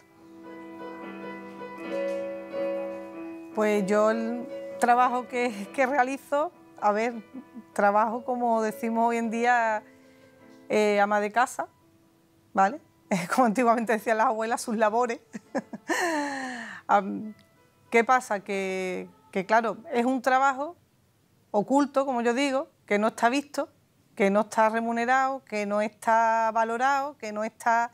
Pues yo el trabajo que realizo, a ver, trabajo como decimos hoy en día, ama de casa, ¿vale? Como antiguamente decían las abuelas, sus labores. ¿Qué pasa? Que claro, es un trabajo oculto, como yo digo, que no está visto, que no está remunerado, que no está valorado, que no está...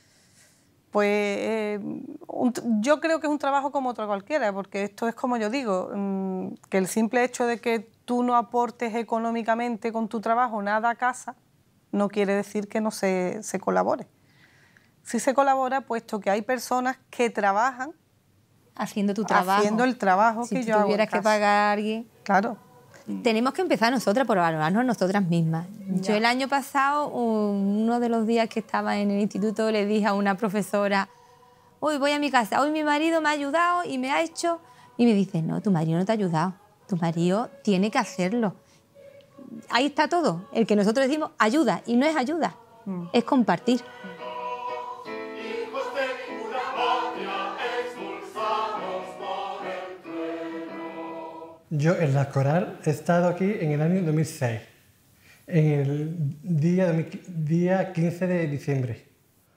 Pues yo creo que es un trabajo como otro cualquiera, porque esto es como yo digo, que el simple hecho de que tú no aportes económicamente con tu trabajo nada a casa, no quiere decir que no se colabore. Sí se colabora, puesto que hay personas que trabajan haciendo tu trabajo. Haciendo el trabajo que yo hago. Si tuvieras que pagar a alguien... Claro. Tenemos que empezar nosotras por valorarnos a nosotras mismas. Ya. Yo el año pasado, uno de los días que estaba en el instituto, le dije a una profesora, hoy voy a mi casa, hoy mi marido me ha ayudado y me ha hecho... Y me dice, no, tu marido no te ha ayudado, tu marido tiene que hacerlo. Ahí está todo. El que nosotros decimos ayuda, y no es ayuda, es compartir. Yo en la coral he estado aquí en el año 2006, en el día 15 de diciembre.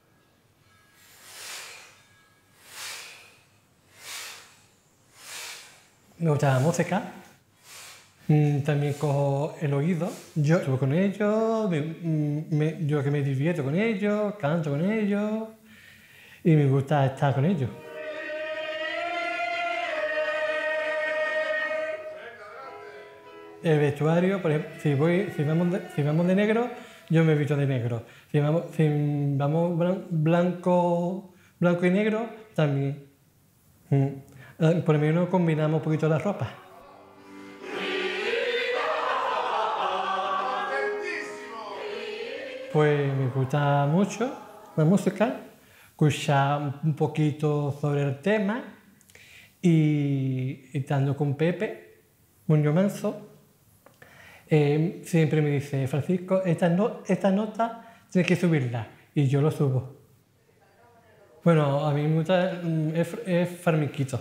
Me gusta la música, también cojo el oído. Yo estuve con ellos, yo que me divierto con ellos, canto con ellos y me gusta estar con ellos. El vestuario, por ejemplo, si vamos de negro, yo me visto de negro. Si vamos blanco y negro, también. Por lo menos combinamos un poquito la ropa. Pues me gusta mucho la música, escuchar un poquito sobre el tema y estando con Pepe Muñoz Manso, siempre me dice, Francisco, esta nota tienes que subirla, y yo lo subo. Bueno, a mí me gusta es flamenco.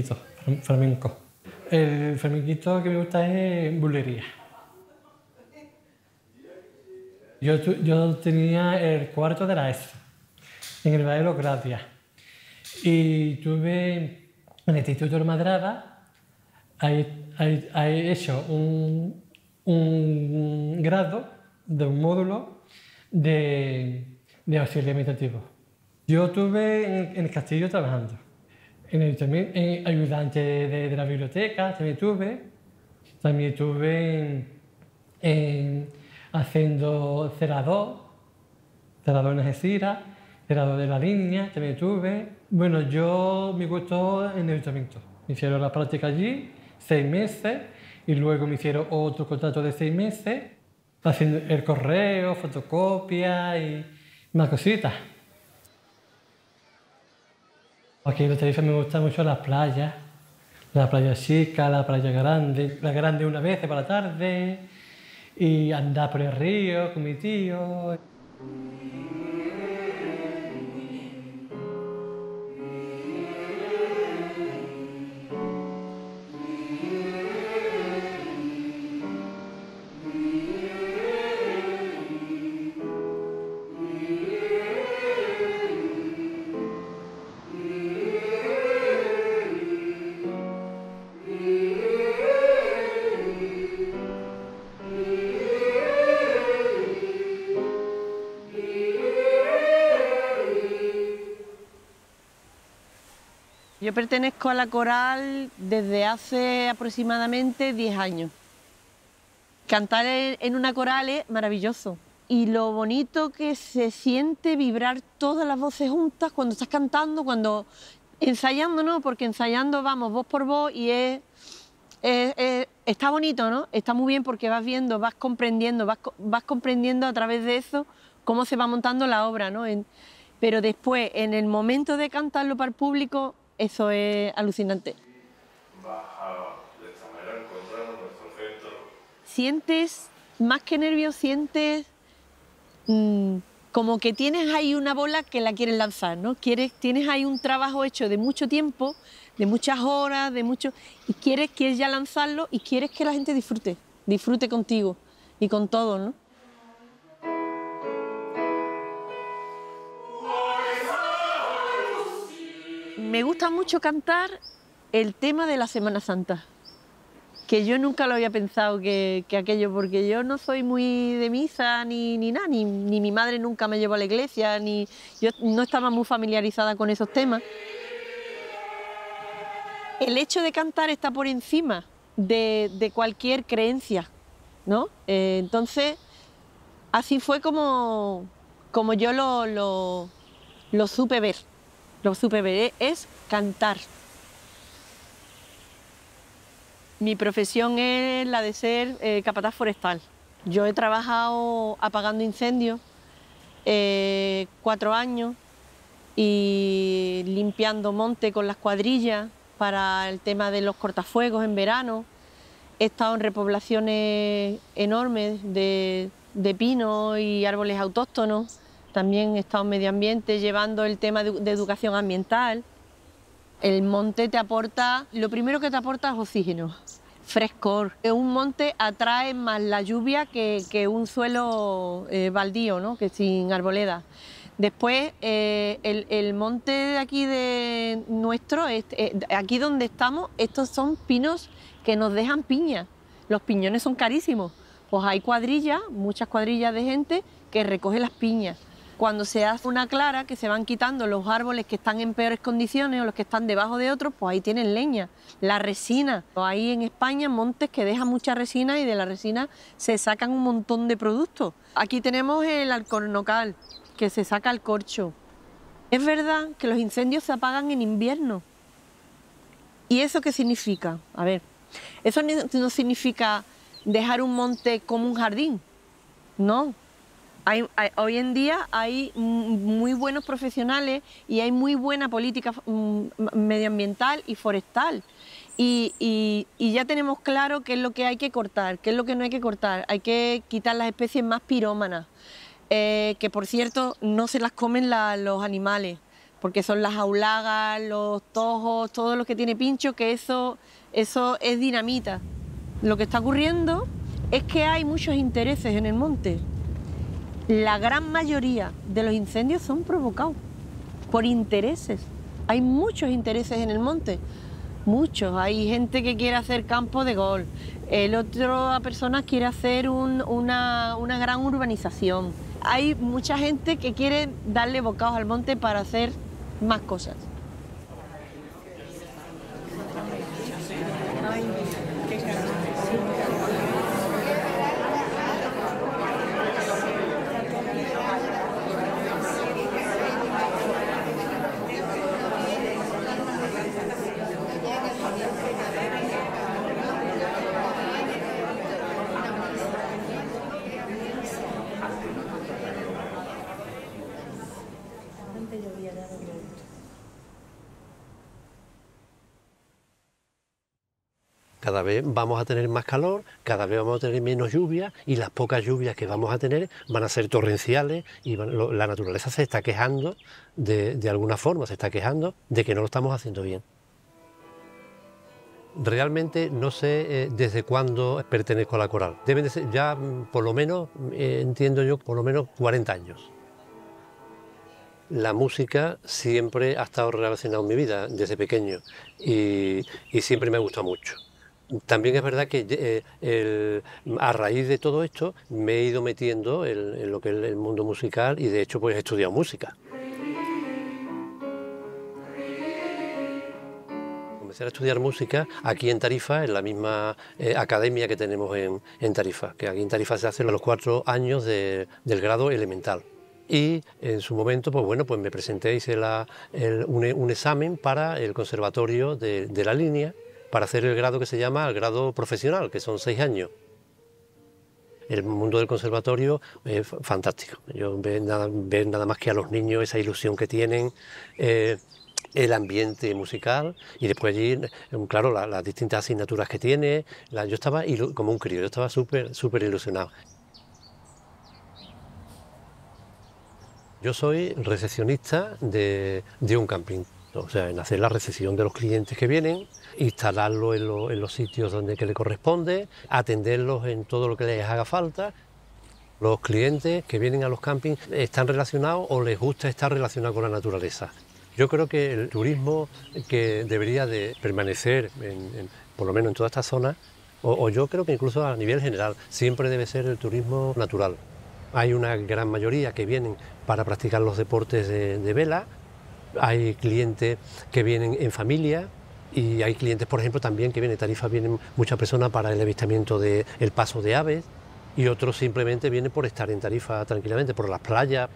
El flamenquito que me gusta es bulería. Yo tenía el cuarto de la ESO, en el Valle de los Gracias, y tuve en el Instituto de Almadraba, he hecho un grado de un módulo de auxiliar administrativo. Yo estuve en el castillo trabajando, también ayudante de la biblioteca, también estuve haciendo celador en Algeciras, celador de la línea, también estuve. Bueno, yo me gustó en el ayuntamiento. Me hicieron la práctica allí, 6 meses, y luego me hicieron otro contrato de 6 meses, haciendo el correo, fotocopia y más cositas. Aquí en Tarifa me gustan mucho las playas, la playa chica, la playa grande, la grande una vez para la tarde, y andar por el río con mi tío. Yo pertenezco a la coral desde hace aproximadamente 10 años. Cantar en una coral es maravilloso. Y lo bonito que se siente vibrar todas las voces juntas cuando estás cantando, cuando ensayando, ¿no? Porque ensayando vamos voz por voz y está bonito, ¿no? Está muy bien porque vas viendo, vas comprendiendo a través de eso cómo se va montando la obra, ¿no? Pero después, en el momento de cantarlo para el público, eso es alucinante. Sientes, más que nervios, sientes como que tienes ahí una bola que la quieres lanzar, ¿no? Tienes ahí un trabajo hecho de mucho tiempo, de muchas horas, y quieres ya lanzarlo y quieres que la gente disfrute contigo y con todo, ¿no? Me gusta mucho cantar el tema de la Semana Santa, que yo nunca lo había pensado que aquello, porque yo no soy muy de misa ni nada, ni mi madre nunca me llevó a la iglesia, ni yo no estaba muy familiarizada con esos temas. El hecho de cantar está por encima de cualquier creencia, ¿no? Entonces, así fue como yo lo supe ver. Es cantar. Mi profesión es la de ser capataz forestal. Yo he trabajado apagando incendios 4 años y limpiando monte con las cuadrillas para el tema de los cortafuegos en verano. He estado en repoblaciones enormes de pinos y árboles autóctonos. También he estado en medio ambiente llevando el tema de educación ambiental. El monte te aporta, lo primero que te aporta es oxígeno, frescor. Un monte atrae más la lluvia que un suelo baldío, ¿no? Que sin arboleda. Después, el monte de aquí de nuestro, aquí donde estamos, estos son pinos que nos dejan piña. Los piñones son carísimos. Pues hay cuadrillas, muchas cuadrillas de gente que recoge las piñas. Cuando se hace una clara, que se van quitando los árboles que están en peores condiciones o los que están debajo de otros, pues ahí tienen leña. La resina. Hay en España montes que dejan mucha resina y de la resina se sacan un montón de productos. Aquí tenemos el alcornocal, que se saca el corcho. Es verdad que los incendios se apagan en invierno. ¿Y eso qué significa? A ver, eso no significa dejar un monte como un jardín, no. Hoy en día hay muy buenos profesionales y hay muy buena política medioambiental y forestal. Y ya tenemos claro qué es lo que hay que cortar, qué es lo que no hay que cortar. Hay que quitar las especies más pirómanas, que por cierto no se las comen los animales, porque son las aulagas, los tojos, todo lo que tiene pincho, que eso es dinamita. Lo que está ocurriendo es que hay muchos intereses en el monte. La gran mayoría de los incendios son provocados por intereses. Hay muchos intereses en el monte, muchos. Hay gente que quiere hacer campo de golf, otra persona quiere hacer una gran urbanización. Hay mucha gente que quiere darle bocados al monte para hacer más cosas. Cada vez vamos a tener más calor, cada vez vamos a tener menos lluvia y las pocas lluvias que vamos a tener van a ser torrenciales y la naturaleza se está quejando, de alguna forma se está quejando de que no lo estamos haciendo bien. Realmente no sé desde cuándo pertenezco a la coral. Deben de ser ya por lo menos, entiendo yo, por lo menos 40 años. La música siempre ha estado relacionada en mi vida desde pequeño y siempre me ha gustado mucho. También es verdad que a raíz de todo esto me he ido metiendo en lo que es el mundo musical y de hecho pues he estudiado música. Empecé a estudiar música aquí en Tarifa, en la misma academia que tenemos en Tarifa, que aquí en Tarifa se hacen los 4 años del grado elemental. Y en su momento, pues bueno, pues me presenté, hice un examen para el conservatorio de la línea, para hacer el grado que se llama el grado profesional, que son 6 años. El mundo del conservatorio es fantástico. Yo veo nada más que a los niños esa ilusión que tienen, el ambiente musical, y después allí, claro, las distintas asignaturas que tiene. Yo estaba como un crío, yo estaba súper ilusionado. Yo soy recepcionista de un camping, o sea, en hacer la recepción de los clientes que vienen, instalarlo en los sitios que le corresponde, atenderlos en todo lo que les haga falta. Los clientes que vienen a los campings están relacionados o les gusta estar relacionados con la naturaleza. Yo creo que el turismo que debería de permanecer, por lo menos en toda esta zona, o yo creo que incluso a nivel general, siempre debe ser el turismo natural. Hay una gran mayoría que vienen para practicar los deportes de vela, hay clientes que vienen en familia y hay clientes, por ejemplo, también que vienen, Tarifa vienen muchas personas para el avistamiento del paso de aves, y otros simplemente vienen por estar en Tarifa tranquilamente, por las playas.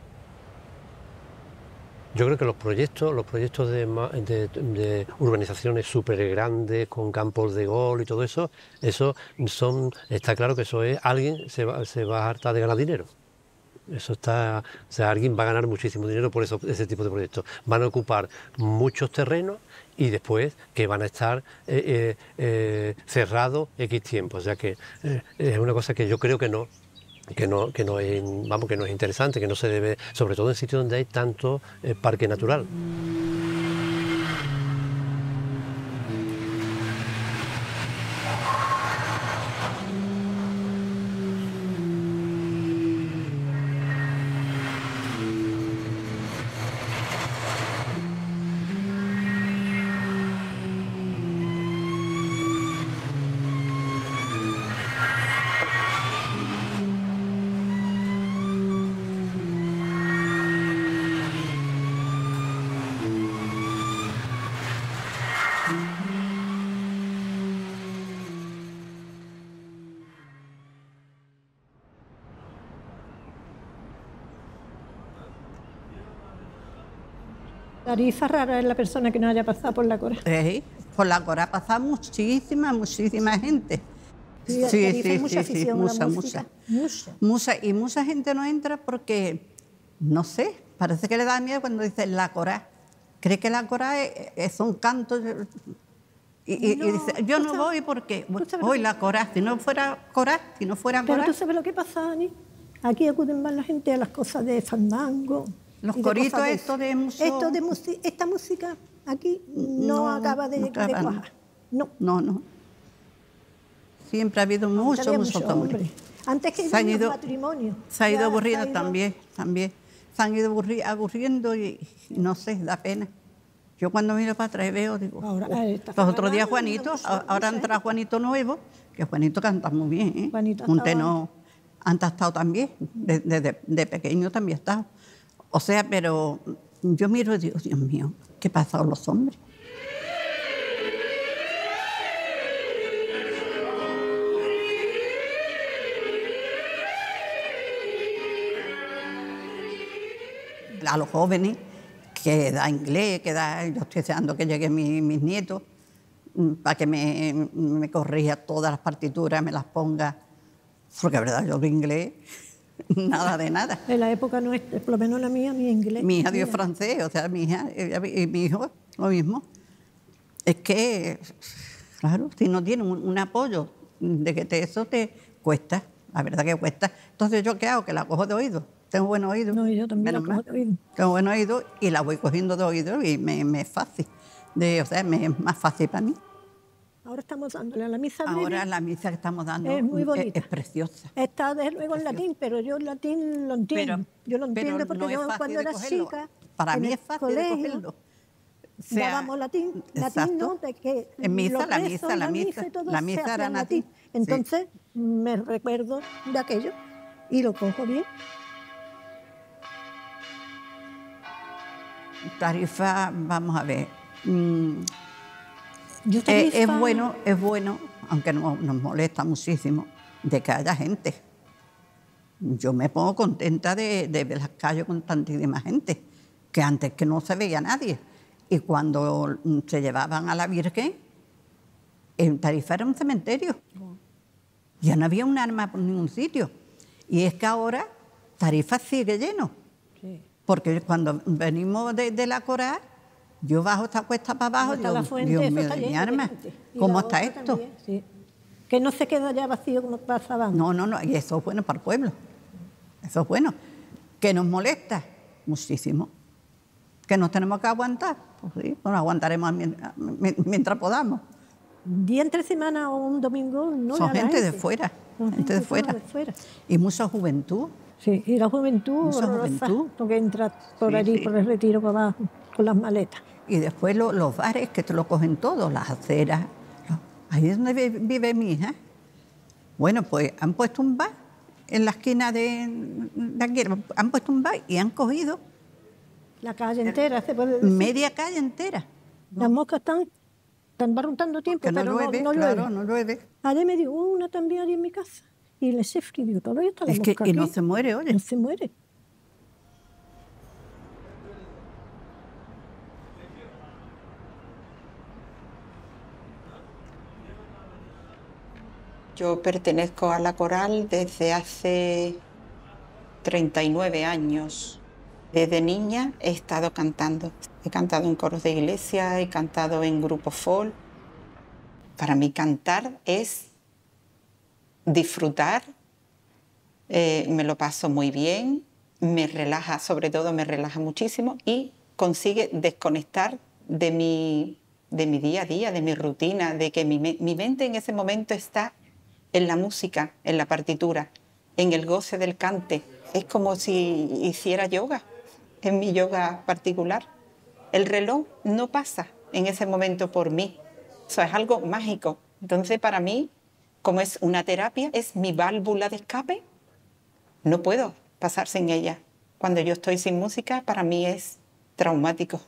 Yo creo que los proyectos de urbanizaciones súper grandes, con campos de golf y todo eso, está claro que eso es, alguien se va a hartar de ganar dinero. Eso está, o sea, alguien va a ganar muchísimo dinero por ese tipo de proyectos. Van a ocupar muchos terrenos y después que van a estar cerrados X tiempo. O sea que es una cosa que yo creo que no es interesante, que no se debe, sobre todo en sitios donde hay tanto parque natural. Tarifa rara es la persona que no haya pasado por la Cora. Por la Cora ha pasado muchísima gente. Sí, mucha afición a la música. Y mucha gente no entra porque, no sé, parece que le da miedo cuando dicen la Cora. Cree que la Cora son cantos. Y dice, yo no voy porque voy la Cora. Si no fuera Cora. Pero tú sabes lo que pasa, Ani. Aquí acuden más la gente a las cosas de fandango. Los coritos, esta música aquí no acaba de cuajar. No. Siempre ha habido muchos hombres. Antes que los matrimonios. Se ha ido aburriendo también. Se han ido aburriendo y no sé, da pena. Yo cuando miro para atrás veo, digo, los otros días Juanito, ahora entra Juanito nuevo, que Juanito canta muy bien, ¿eh? Un tenor, antes ha estado también, de pequeño también ha estado. O sea, pero yo miro y digo, Dios mío, ¿qué pasa con los hombres? A los jóvenes, que da inglés, yo estoy deseando que lleguen mis nietos, para que me corrija todas las partituras, me las ponga, porque la verdad yo de inglés... Nada de nada. En la época nuestra, por lo menos la mía, mi inglés. Mi hija dio francés, o sea, mi hija y mi hijo lo mismo. Es que, claro, si no tienes un apoyo de que eso te cuesta, la verdad que cuesta. Entonces, ¿yo qué hago? Que la cojo de oído. Tengo buen oído. No, yo también la cojo de oído. Tengo buen oído y la voy cogiendo de oído y me es fácil. Me es más fácil para mí. Ahora estamos dándole a la misa breve. Ahora la misa que estamos dando es muy bonita. Es preciosa. Está desde luego en latín, pero yo el latín lo entiendo. Yo lo entiendo porque yo cuando era chica, para mí es fácil de cogerlo. Dábamos latín, ¿no? De que en misa, la misa era latín. Entonces me recuerdo de aquello y lo cojo bien. Tarifa, vamos a ver. Es bueno, aunque nos molesta muchísimo, de que haya gente. Yo me pongo contenta de ver las calles con tantísima gente, que antes que no se veía nadie. Y cuando se llevaban a la Virgen, en Tarifa era un cementerio. Ya no había un arma por ningún sitio. Y es que ahora Tarifa sigue lleno. Sí. Porque cuando venimos de la Coral, yo bajo esta cuesta para abajo, Dios mío de mi arma, ¿cómo está esto? También, sí. Que no se queda ya vacío como pasaba. No, y eso es bueno para el pueblo. Eso es bueno. Que nos molesta muchísimo. Que nos tenemos que aguantar. Pues sí, pues aguantaremos mientras podamos. Día entre semana o un domingo no. Son gente de fuera. Gente de fuera. Y mucha juventud. Sí, y la juventud, porque entra por allí, por el Retiro, para abajo, con las maletas. Y después los bares, que te lo cogen todo, las aceras. Ahí es donde vive mi hija. Bueno, pues han puesto un bar en la esquina de aquí. Han puesto un bar y han cogido... La calle entera, se puede decir. Media calle entera. Las moscas están barruntando tiempo, pero no llueve, claro, no llueve. Ayer me dio una también allí en mi casa. Y le sé frío, todavía está la mosca aquí. Y no se muere, oye. No se muere. Yo pertenezco a la coral desde hace 39 años. Desde niña he estado cantando. He cantado en coros de iglesia, he cantado en grupos folk. Para mí cantar es disfrutar, me lo paso muy bien, me relaja, sobre todo me relaja muchísimo y consigue desconectar de mi día a día, de mi rutina, de que mi mente en ese momento está en la música, en la partitura, en el goce del cante. Es como si hiciera yoga, en mi yoga particular. El reloj no pasa en ese momento por mí. Eso es algo mágico. Entonces, para mí, como es una terapia, es mi válvula de escape. No puedo pasar sin ella. Cuando yo estoy sin música, para mí es traumático.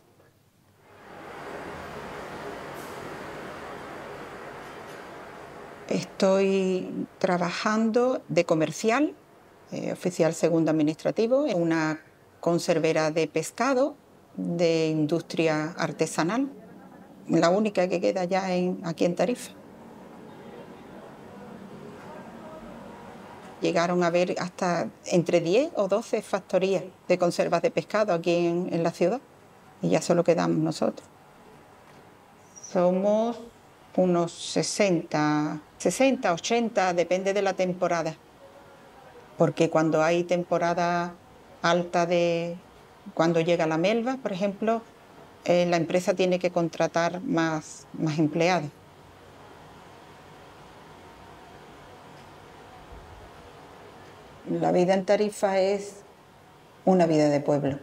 Estoy trabajando de comercial, oficial segundo administrativo, en una conservera de pescado de industria artesanal, la única que queda ya aquí en Tarifa. Llegaron a haber hasta entre 10 o 12 factorías de conservas de pescado aquí en la ciudad y ya solo quedamos nosotros. Somos unos 60, 80, depende de la temporada. Porque cuando hay temporada alta cuando llega la melva, por ejemplo, la empresa tiene que contratar más empleados. La vida en Tarifa es una vida de pueblo,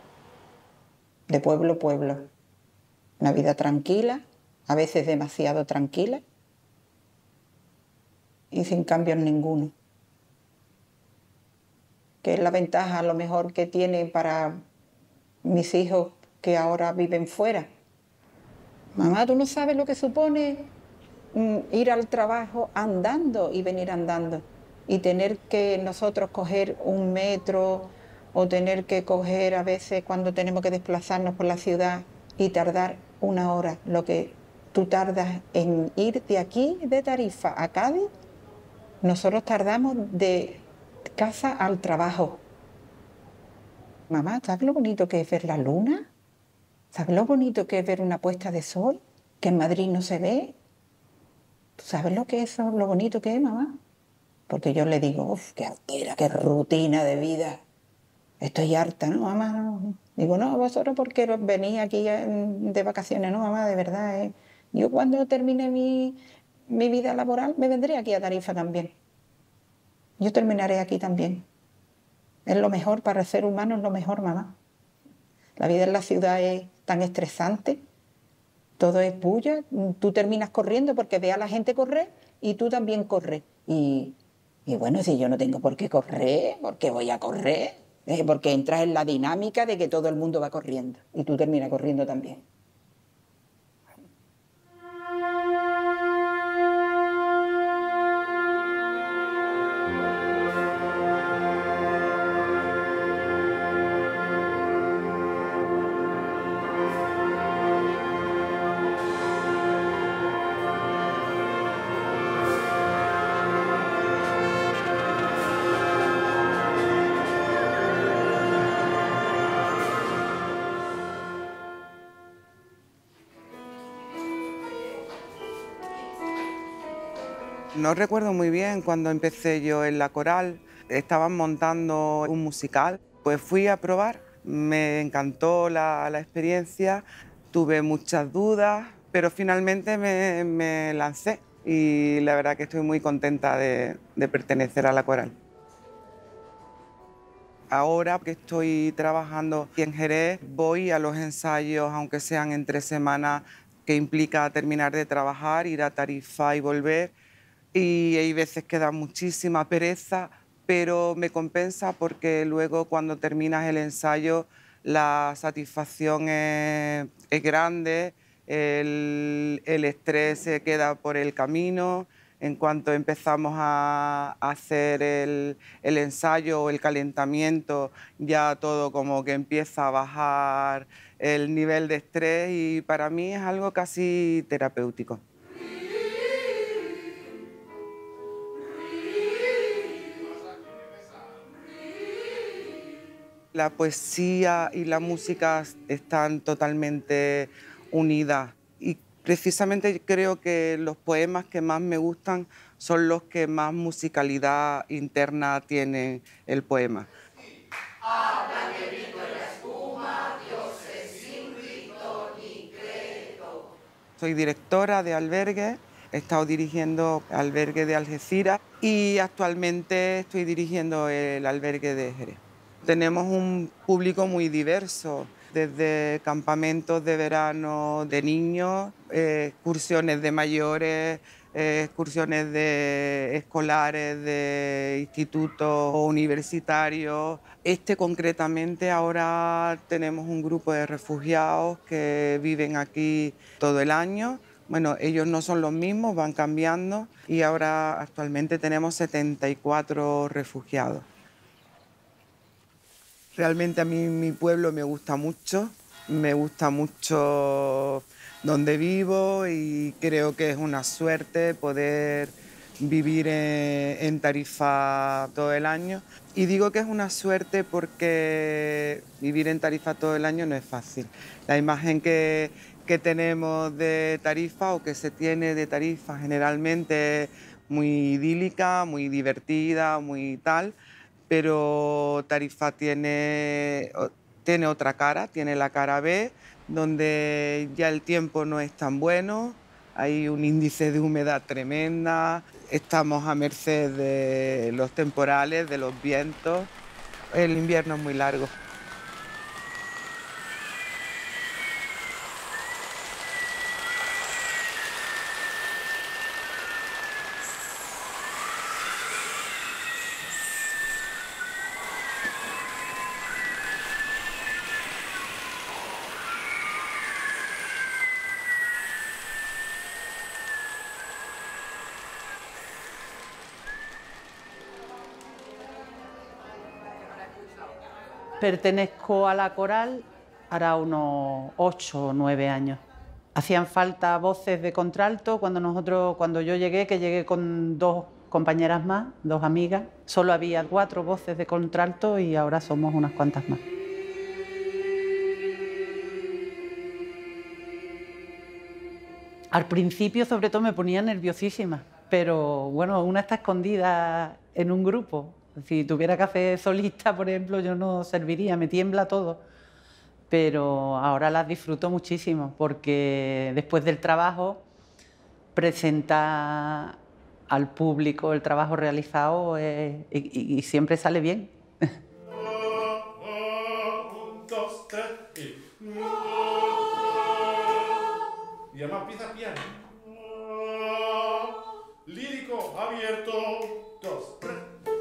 pueblo. Una vida tranquila, a veces demasiado tranquila y sin cambios ninguno. Que es la ventaja a lo mejor que tiene para mis hijos que ahora viven fuera. Mamá, tú no sabes lo que supone ir al trabajo andando y venir andando. Y tener que nosotros coger un metro o tener que coger a veces cuando tenemos que desplazarnos por la ciudad y tardar 1 hora. Lo que tú tardas en ir de aquí, de Tarifa a Cádiz, nosotros tardamos de casa al trabajo. Mamá, ¿sabes lo bonito que es ver la luna? ¿Sabes lo bonito que es ver una puesta de sol? Que en Madrid no se ve. ¿Tú sabes lo que es eso, lo bonito que es, mamá? Porque yo le digo, uff, qué altera, qué rutina de vida. Estoy harta, ¿no, mamá? No. Digo, no, vosotros porque venís aquí de vacaciones, no, mamá, de verdad. Yo cuando termine mi vida laboral me vendré aquí a Tarifa también. Yo terminaré aquí también. Es lo mejor para el ser humano, es lo mejor, mamá. La vida en la ciudad es tan estresante, todo es bulla, tú terminas corriendo porque ve a la gente correr y tú también corres. Y bueno, si yo no tengo por qué correr, ¿por qué voy a correr? Porque entras en la dinámica de que todo el mundo va corriendo y tú terminas corriendo también. No recuerdo muy bien cuando empecé yo en la coral. Estaban montando un musical. Pues fui a probar, me encantó la experiencia, tuve muchas dudas, pero finalmente me lancé y la verdad que estoy muy contenta de pertenecer a la coral. Ahora que estoy trabajando aquí en Jerez, voy a los ensayos, aunque sean entre semanas, que implica terminar de trabajar, ir a Tarifa y volver. Y hay veces que da muchísima pereza, pero me compensa porque luego cuando terminas el ensayo la satisfacción es grande, el estrés se queda por el camino. En cuanto empezamos a hacer el ensayo o el calentamiento, ya todo como que empieza a bajar el nivel de estrés y para mí es algo casi terapéutico. La poesía y la música están totalmente unidas y precisamente creo que los poemas que más me gustan son los que más musicalidad interna tiene el poema. Hablan de viento en la espuma, dioses sin rito ni credo. Soy directora de albergue, he estado dirigiendo el albergue de Algeciras y actualmente estoy dirigiendo el albergue de Jerez. Tenemos un público muy diverso, desde campamentos de verano de niños, excursiones de mayores, excursiones de escolares, de institutos o universitarios. Concretamente ahora tenemos un grupo de refugiados que viven aquí todo el año. Bueno, ellos no son los mismos, van cambiando y ahora actualmente tenemos 74 refugiados. Realmente a mí mi pueblo me gusta mucho donde vivo y creo que es una suerte poder vivir en Tarifa todo el año. Y digo que es una suerte porque vivir en Tarifa todo el año no es fácil. La imagen que tenemos de Tarifa o que se tiene de Tarifa generalmente es muy idílica, muy divertida, muy tal. Pero Tarifa tiene otra cara, tiene la cara B, donde ya el tiempo no es tan bueno, hay un índice de humedad tremenda, estamos a merced de los temporales, de los vientos, el invierno es muy largo. Pertenezco a la coral hará unos 8 o 9 años. Hacían falta voces de contralto cuando yo llegué, que llegué con 2 compañeras más, 2 amigas. Solo había 4 voces de contralto y ahora somos unas cuantas más. Al principio, sobre todo, me ponía nerviosísima, pero bueno, una está escondida en un grupo. Si tuviera que hacer solista, por ejemplo, yo no serviría, me tiembla todo. Pero ahora las disfruto muchísimo porque después del trabajo, presentar al público el trabajo realizado y siempre sale bien. 1, 2, 3 y además empieza piano. Lírico, abierto, 2, 3.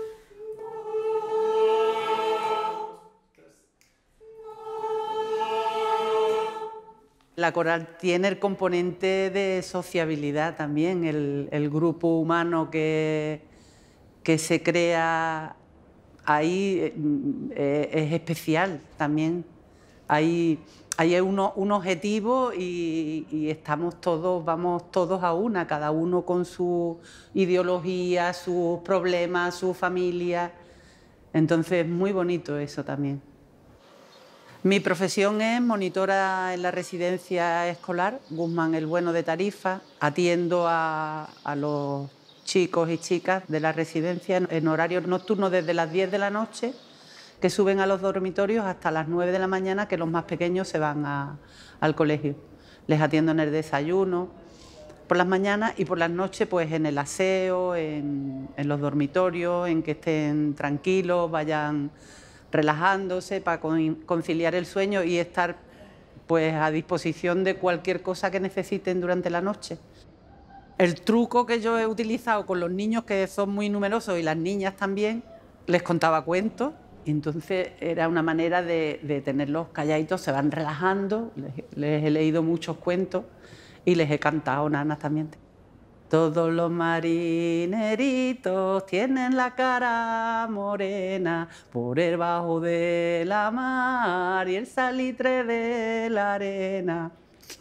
La coral tiene el componente de sociabilidad también, el grupo humano que se crea ahí es especial también. Hay un objetivo y estamos todos, vamos todos a una, cada uno con su ideología, sus problemas, su familia. Entonces es muy bonito eso también. Mi profesión es monitora en la residencia escolar Guzmán el Bueno de Tarifa. Atiendo a los chicos y chicas de la residencia en horario nocturno desde las 10 de la noche, que suben a los dormitorios hasta las 9 de la mañana, que los más pequeños se van al colegio. Les atiendo en el desayuno por las mañanas y por las noches pues en el aseo, en los dormitorios, en que estén tranquilos, vayan relajándose para conciliar el sueño y estar pues a disposición de cualquier cosa que necesiten durante la noche. El truco que yo he utilizado con los niños, que son muy numerosos, y las niñas también, les contaba cuentos, y entonces era una manera de tenerlos calladitos, se van relajando. Les he leído muchos cuentos y les he cantado nanas también. Todos los marineritos tienen la cara morena por el bajo de la mar y el salitre de la arena.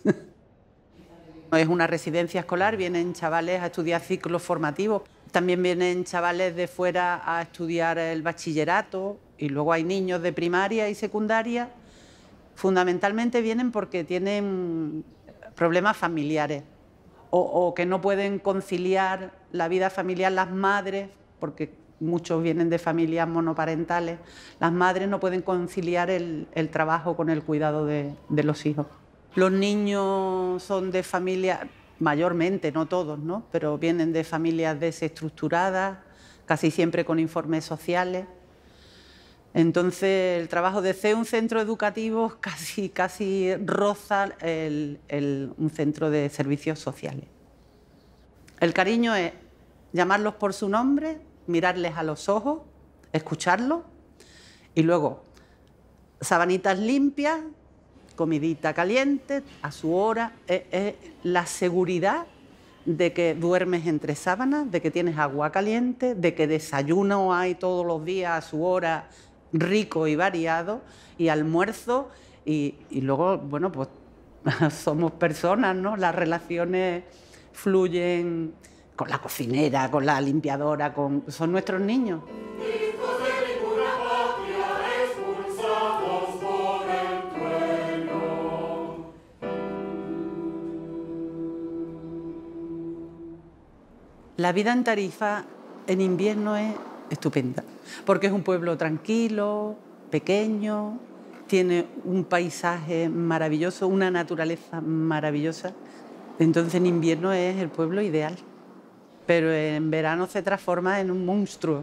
Es una residencia escolar, vienen chavales a estudiar ciclos formativos, también vienen chavales de fuera a estudiar el bachillerato y luego hay niños de primaria y secundaria. Fundamentalmente vienen porque tienen problemas familiares o que no pueden conciliar la vida familiar las madres, porque muchos vienen de familias monoparentales, las madres no pueden conciliar el trabajo con el cuidado de los hijos. Los niños son de familias, mayormente, no todos, ¿no?, pero vienen de familias desestructuradas, casi siempre con informes sociales. Entonces, el trabajo de CEU, un centro educativo, casi roza un centro de servicios sociales. El cariño es llamarlos por su nombre, mirarles a los ojos, escucharlos y luego sabanitas limpias, comidita caliente, a su hora, la seguridad de que duermes entre sábanas, de que tienes agua caliente, de que desayuno hay todos los días a su hora, rico y variado, y almuerzo, y luego, bueno, pues somos personas, ¿no? Las relaciones fluyen con la cocinera, con la limpiadora, son nuestros niños. La vida en Tarifa en invierno es estupenda, porque es un pueblo tranquilo, pequeño, tiene un paisaje maravilloso, una naturaleza maravillosa. Entonces en invierno es el pueblo ideal, pero en verano se transforma en un monstruo.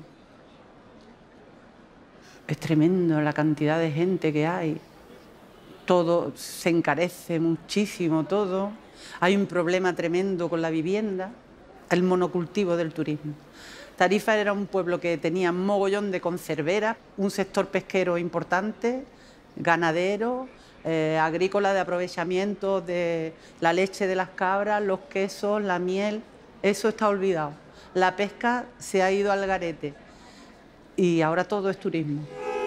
Es tremendo la cantidad de gente que hay, todo se encarece muchísimo, todo. Hay un problema tremendo con la vivienda, el monocultivo del turismo. Tarifa era un pueblo que tenía un mogollón de conserveras, un sector pesquero importante, ganadero, agrícola, de aprovechamiento de la leche de las cabras, los quesos, la miel. Eso está olvidado. La pesca se ha ido al garete y ahora todo es turismo.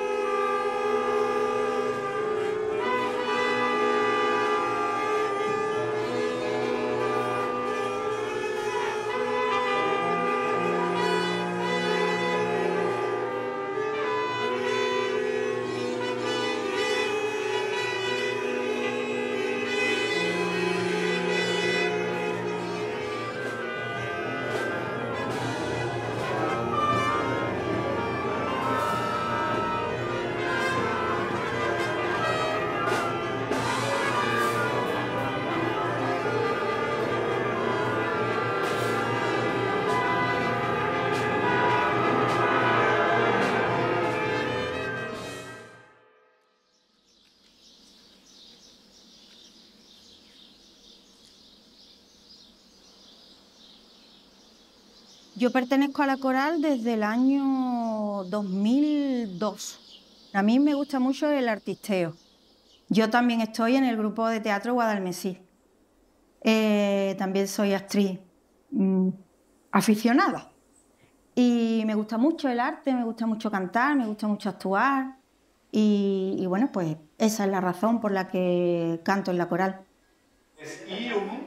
Yo pertenezco a la coral desde el año 2002. A mí me gusta mucho el artisteo. Yo también estoy en el grupo de teatro Guadalmesí. También soy actriz aficionada. Y me gusta mucho el arte, me gusta mucho cantar, me gusta mucho actuar. Y bueno, pues esa es la razón por la que canto en la coral. Es ium,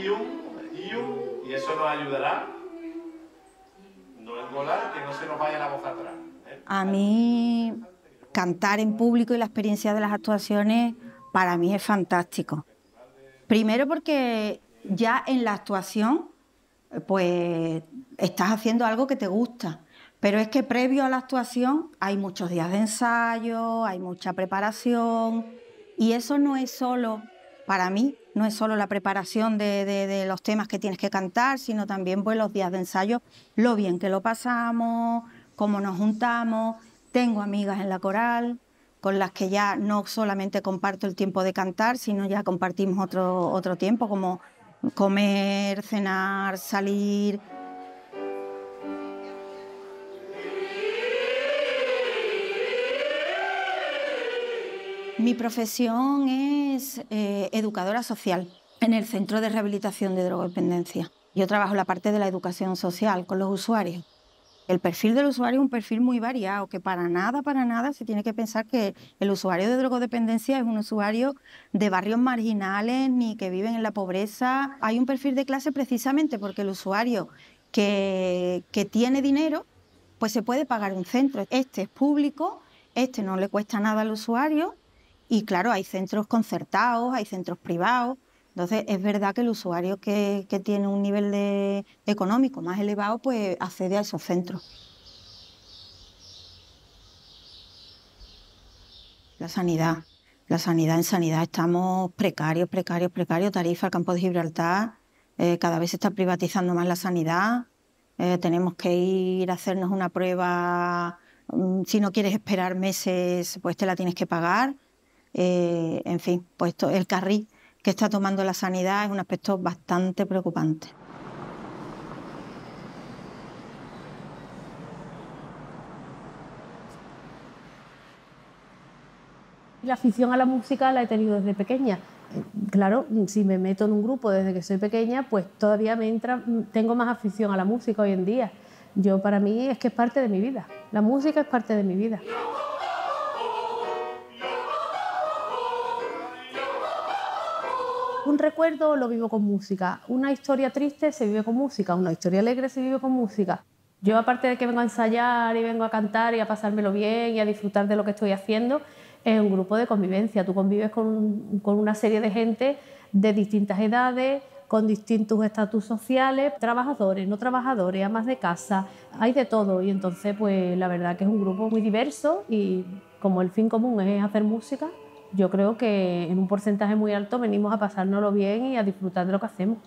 y eso nos ayudará. No engolar, que no se nos vaya la voz atrás. A mí cantar en público y la experiencia de las actuaciones para mí es fantástico. Primero porque ya en la actuación pues estás haciendo algo que te gusta. Pero es que previo a la actuación hay muchos días de ensayo, hay mucha preparación, y eso no es solo, para mí, no es solo la preparación de los temas que tienes que cantar, sino también pues los días de ensayo, lo bien que lo pasamos, cómo nos juntamos. Tengo amigas en la coral con las que ya no solamente comparto el tiempo de cantar, sino ya compartimos otro tiempo, como comer, cenar, salir. Mi profesión es educadora social en el Centro de Rehabilitación de Drogodependencia. Yo trabajo en la parte de la educación social con los usuarios. El perfil del usuario es un perfil muy variado, que para nada se tiene que pensar que el usuario de drogodependencia es un usuario de barrios marginales ni que viven en la pobreza. Hay un perfil de clase precisamente porque el usuario que tiene dinero, pues se puede pagar un centro. Este es público, este no le cuesta nada al usuario. Y claro, hay centros concertados, hay centros privados. Entonces, es verdad que el usuario que tiene un nivel económico más elevado, pues accede a esos centros. La sanidad. En sanidad estamos precarios. Tarifa, el campo de Gibraltar, cada vez se está privatizando más la sanidad. Tenemos que ir a hacernos una prueba. Si no quieres esperar meses, pues te la tienes que pagar. En fin, pues el carril que está tomando la sanidad es un aspecto bastante preocupante. La afición a la música la he tenido desde pequeña. Claro, si me meto en un grupo desde que soy pequeña, pues todavía tengo más afición a la música hoy en día. Para mí es que es parte de mi vida. La música es parte de mi vida. Un recuerdo lo vivo con música, una historia triste se vive con música, una historia alegre se vive con música. Yo, aparte de que vengo a ensayar y vengo a cantar y a pasármelo bien y a disfrutar de lo que estoy haciendo, es un grupo de convivencia. Tú convives con una serie de gente de distintas edades, con distintos estatus sociales, trabajadores, no trabajadores, amas de casa, hay de todo. Y entonces, pues la verdad que es un grupo muy diverso y como el fin común es hacer música, yo creo que en un porcentaje muy alto venimos a pasárnoslo bien y a disfrutar de lo que hacemos.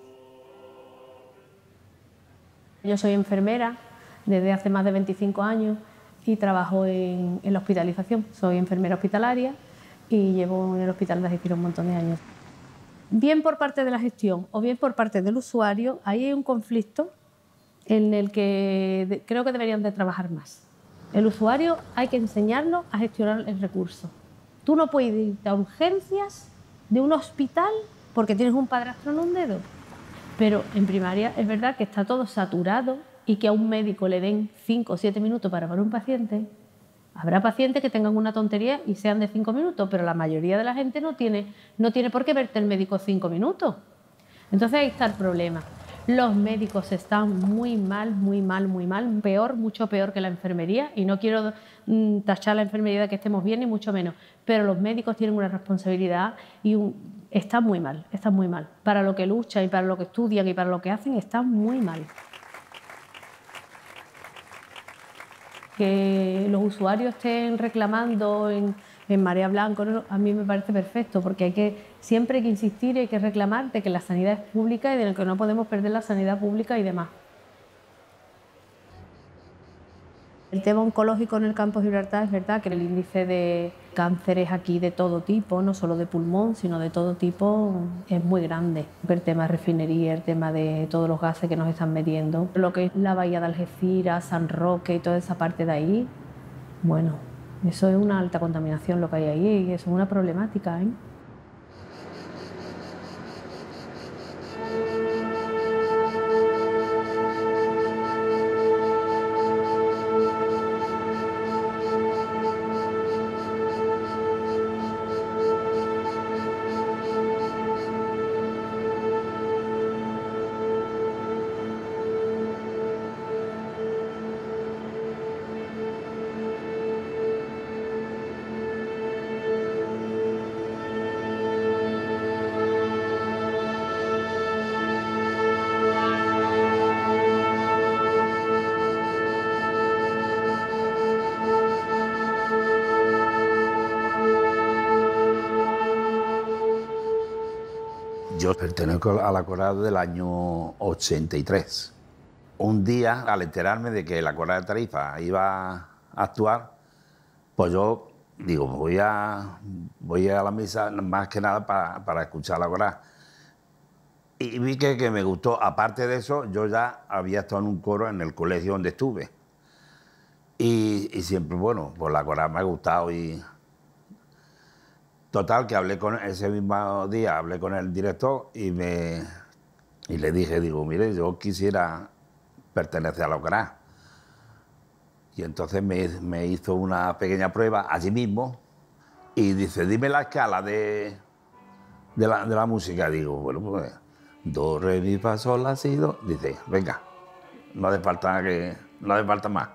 Yo soy enfermera desde hace más de 25 años y trabajo en la hospitalización. Soy enfermera hospitalaria y llevo en el hospital de Algeciras un montón de años. Bien por parte de la gestión o bien por parte del usuario, ahí hay un conflicto en el que creo que deberían de trabajar más. El usuario hay que enseñarlo a gestionar el recurso. Tú no puedes irte a urgencias de un hospital porque tienes un padrastro en un dedo. Pero en primaria es verdad que está todo saturado y que a un médico le den 5 o 7 minutos para ver un paciente. Habrá pacientes que tengan una tontería y sean de 5 minutos, pero la mayoría de la gente no tiene por qué verte el médico 5 minutos. Entonces ahí está el problema. Los médicos están muy mal, peor, mucho peor que la enfermería, y no quiero tachar la enfermería de que estemos bien, ni mucho menos, pero los médicos tienen una responsabilidad y están muy mal. Para lo que luchan y para lo que estudian y para lo que hacen, están muy mal. Que los usuarios estén reclamando en Marea Blanca, a mí me parece perfecto, porque siempre hay que insistir y hay que reclamar de que la sanidad es pública y de que no podemos perder la sanidad pública y demás. El tema oncológico en el campo de Gibraltar, es verdad que el índice de cánceres aquí de todo tipo, no solo de pulmón, sino de todo tipo, es muy grande. El tema de refinería, el tema de todos los gases que nos están metiendo, lo que es la bahía de Algeciras, San Roque y toda esa parte de ahí, bueno, eso es una alta contaminación lo que hay ahí y eso es una problemática, ¿eh? Yo pertenezco a la coral del año 83. Un día, al enterarme de que la coral de Tarifa iba a actuar, pues yo digo, voy a la misa más que nada para escuchar la coral. Y vi que me gustó. Aparte de eso, yo ya había estado en un coro en el colegio donde estuve. Y siempre, bueno, pues la coral me ha gustado. Y total, que ese mismo día hablé con el director y le dije, digo, mire, yo quisiera pertenecer a la coral. Y entonces me hizo una pequeña prueba allí mismo y dice, dime la escala de la música. Digo, bueno, pues do, re, mi, fa, sol, la, si, do. Dice, venga, no hace falta más.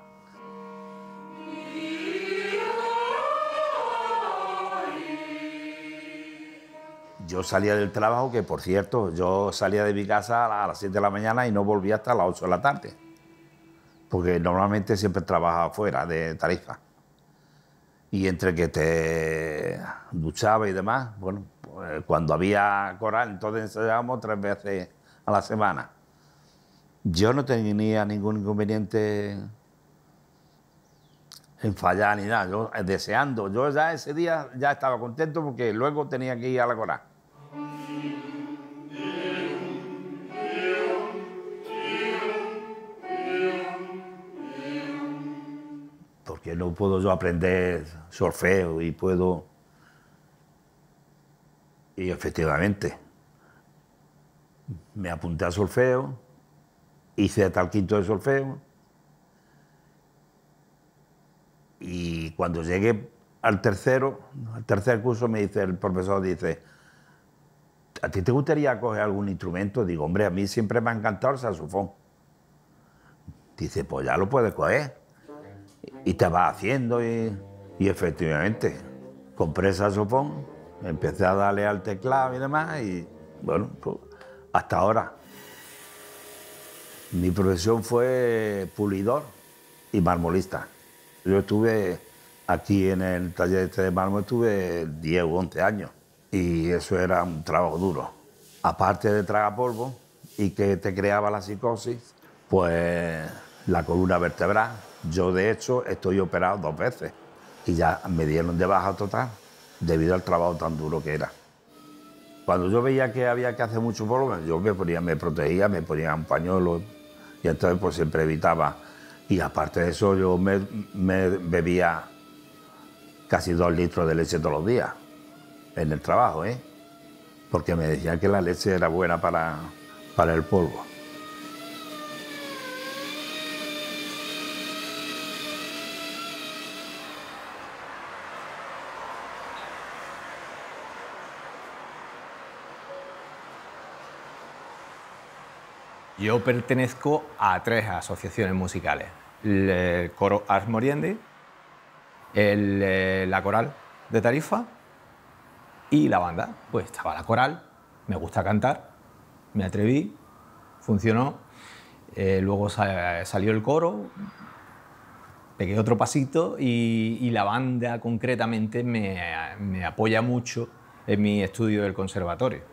Yo salía del trabajo, que por cierto, yo salía de mi casa a las 7 de la mañana y no volvía hasta las 8 de la tarde. Porque normalmente siempre trabajaba fuera de Tarifa. Y entre que te duchaba y demás, bueno, pues cuando había coral, entonces ensayábamos 3 veces a la semana. Yo no tenía ningún inconveniente en fallar ni nada, yo deseando. Yo ya ese día ya estaba contento porque luego tenía que ir a la coral. Porque no puedo yo aprender solfeo y puedo... Y efectivamente, me apunté a solfeo, hice hasta el quinto de solfeo y cuando llegué al tercer curso me dice el profesor, dice, ¿a ti te gustaría coger algún instrumento? Digo, hombre, a mí siempre me ha encantado el saxofón. Dice, pues ya lo puedes coger. Y te vas haciendo y efectivamente compré el saxofón, empecé a darle al teclado y demás y bueno, pues, hasta ahora. Mi profesión fue pulidor y marmolista. Yo estuve aquí en el taller de mármol, estuve 10 u 11 años y eso era un trabajo duro. Aparte de tragapolvo y que te creaba la psicosis, pues la columna vertebral. Yo, de hecho, estoy operado 2 veces y ya me dieron de baja total debido al trabajo tan duro que era. Cuando yo veía que había que hacer mucho polvo, yo me protegía, me ponía un pañuelo y entonces pues siempre evitaba. Y aparte de eso, yo me bebía casi 2 litros de leche todos los días en el trabajo, porque me decían que la leche era buena para el polvo. Yo pertenezco a 3 asociaciones musicales. El coro Ars Moriendi, la coral de Tarifa y la banda. Pues estaba la coral, me gusta cantar, me atreví, funcionó. Luego salió el coro, pegué otro pasito y la banda concretamente me apoya mucho en mi estudio del conservatorio.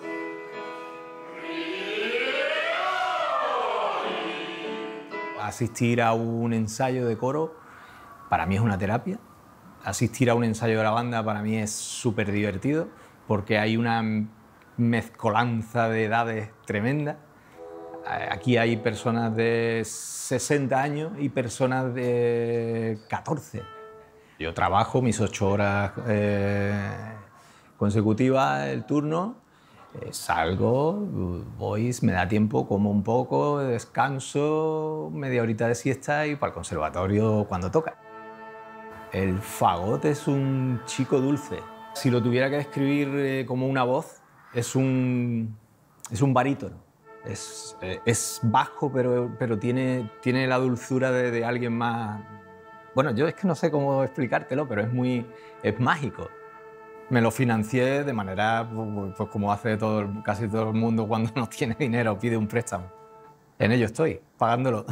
Asistir a un ensayo de coro para mí es una terapia. Asistir a un ensayo de la banda para mí es súper divertido porque hay una mezcolanza de edades tremenda. Aquí hay personas de 60 años y personas de 14. Yo trabajo mis 8 horas consecutivas, el turno. Salgo, voy, me da tiempo, como un poco, descanso, media horita de siesta y para el conservatorio cuando toca. El fagot es un chico dulce. Si lo tuviera que describir como una voz, es un barítono. Es bajo, pero tiene la dulzura de alguien más... Bueno, yo es que no sé cómo explicártelo, pero es mágico. Me lo financié de manera, pues como hace casi todo el mundo cuando no tiene dinero, pide un préstamo. En ello estoy, pagándolo.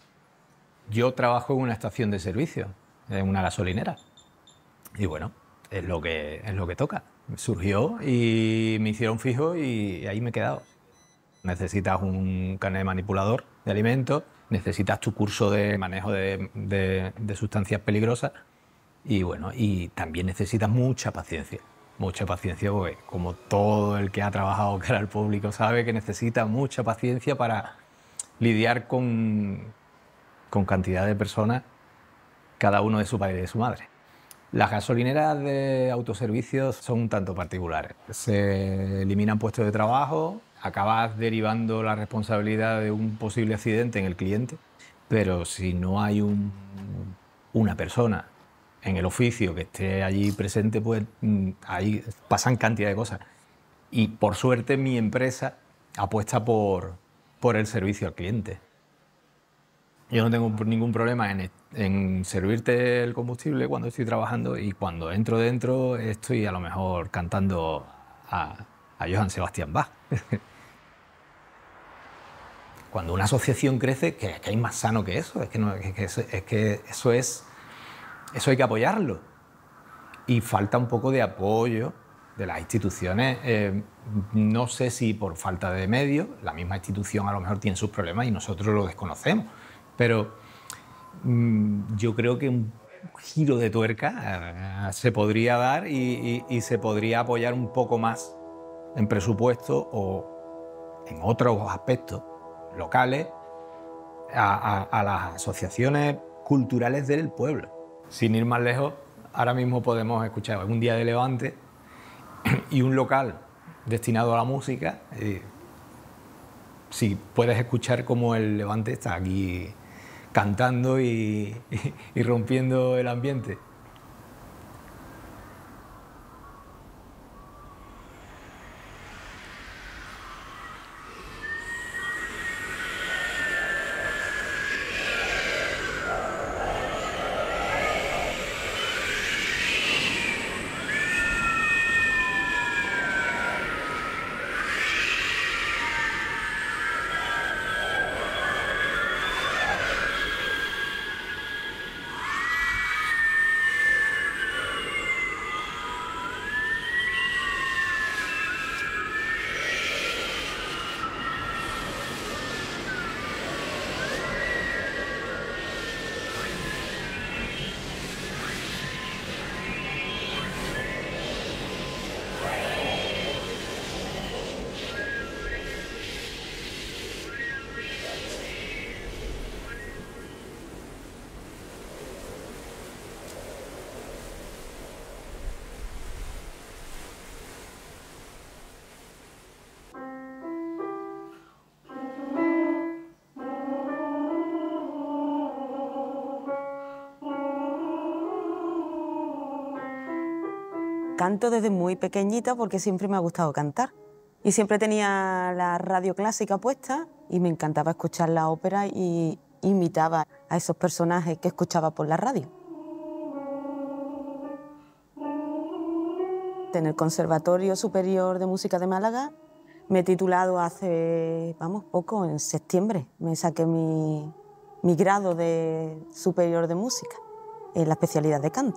Yo trabajo en una estación de servicio, en una gasolinera. Y bueno, es lo que toca. Surgió y me hicieron fijo y ahí me he quedado. Necesitas un carnet de manipulador de alimentos, necesitas tu curso de manejo de sustancias peligrosas y bueno, y también necesitas mucha paciencia porque como todo el que ha trabajado cara al público sabe que necesita mucha paciencia para lidiar con cantidad de personas, cada uno de su padre y de su madre. Las gasolineras de autoservicios son un tanto particulares. Se eliminan puestos de trabajo, acabas derivando la responsabilidad de un posible accidente en el cliente, pero si no hay una persona en el oficio que esté allí presente, pues ahí pasan cantidad de cosas. Y por suerte mi empresa apuesta por el servicio al cliente. Yo no tengo ningún problema en servirte el combustible cuando estoy trabajando y cuando entro dentro estoy a lo mejor cantando a Johann Sebastian Bach. Cuando una asociación crece, que hay más sano que eso, eso hay que apoyarlo. Y falta un poco de apoyo de las instituciones, no sé si por falta de medios, la misma institución a lo mejor tiene sus problemas y nosotros lo desconocemos, pero yo creo que un giro de tuerca se podría dar y se podría apoyar un poco más en presupuesto o en otros aspectos locales a las asociaciones culturales del pueblo. Sin ir más lejos, ahora mismo podemos escuchar un día de Levante y un local destinado a la música. Sí, puedes escuchar cómo el Levante está aquí cantando y rompiendo el ambiente. Canto desde muy pequeñita porque siempre me ha gustado cantar. Y siempre tenía la radio clásica puesta y me encantaba escuchar la ópera y imitaba a esos personajes que escuchaba por la radio. En el Conservatorio Superior de Música de Málaga me he titulado hace, poco, en septiembre. Me saqué mi grado de superior de música en la especialidad de canto.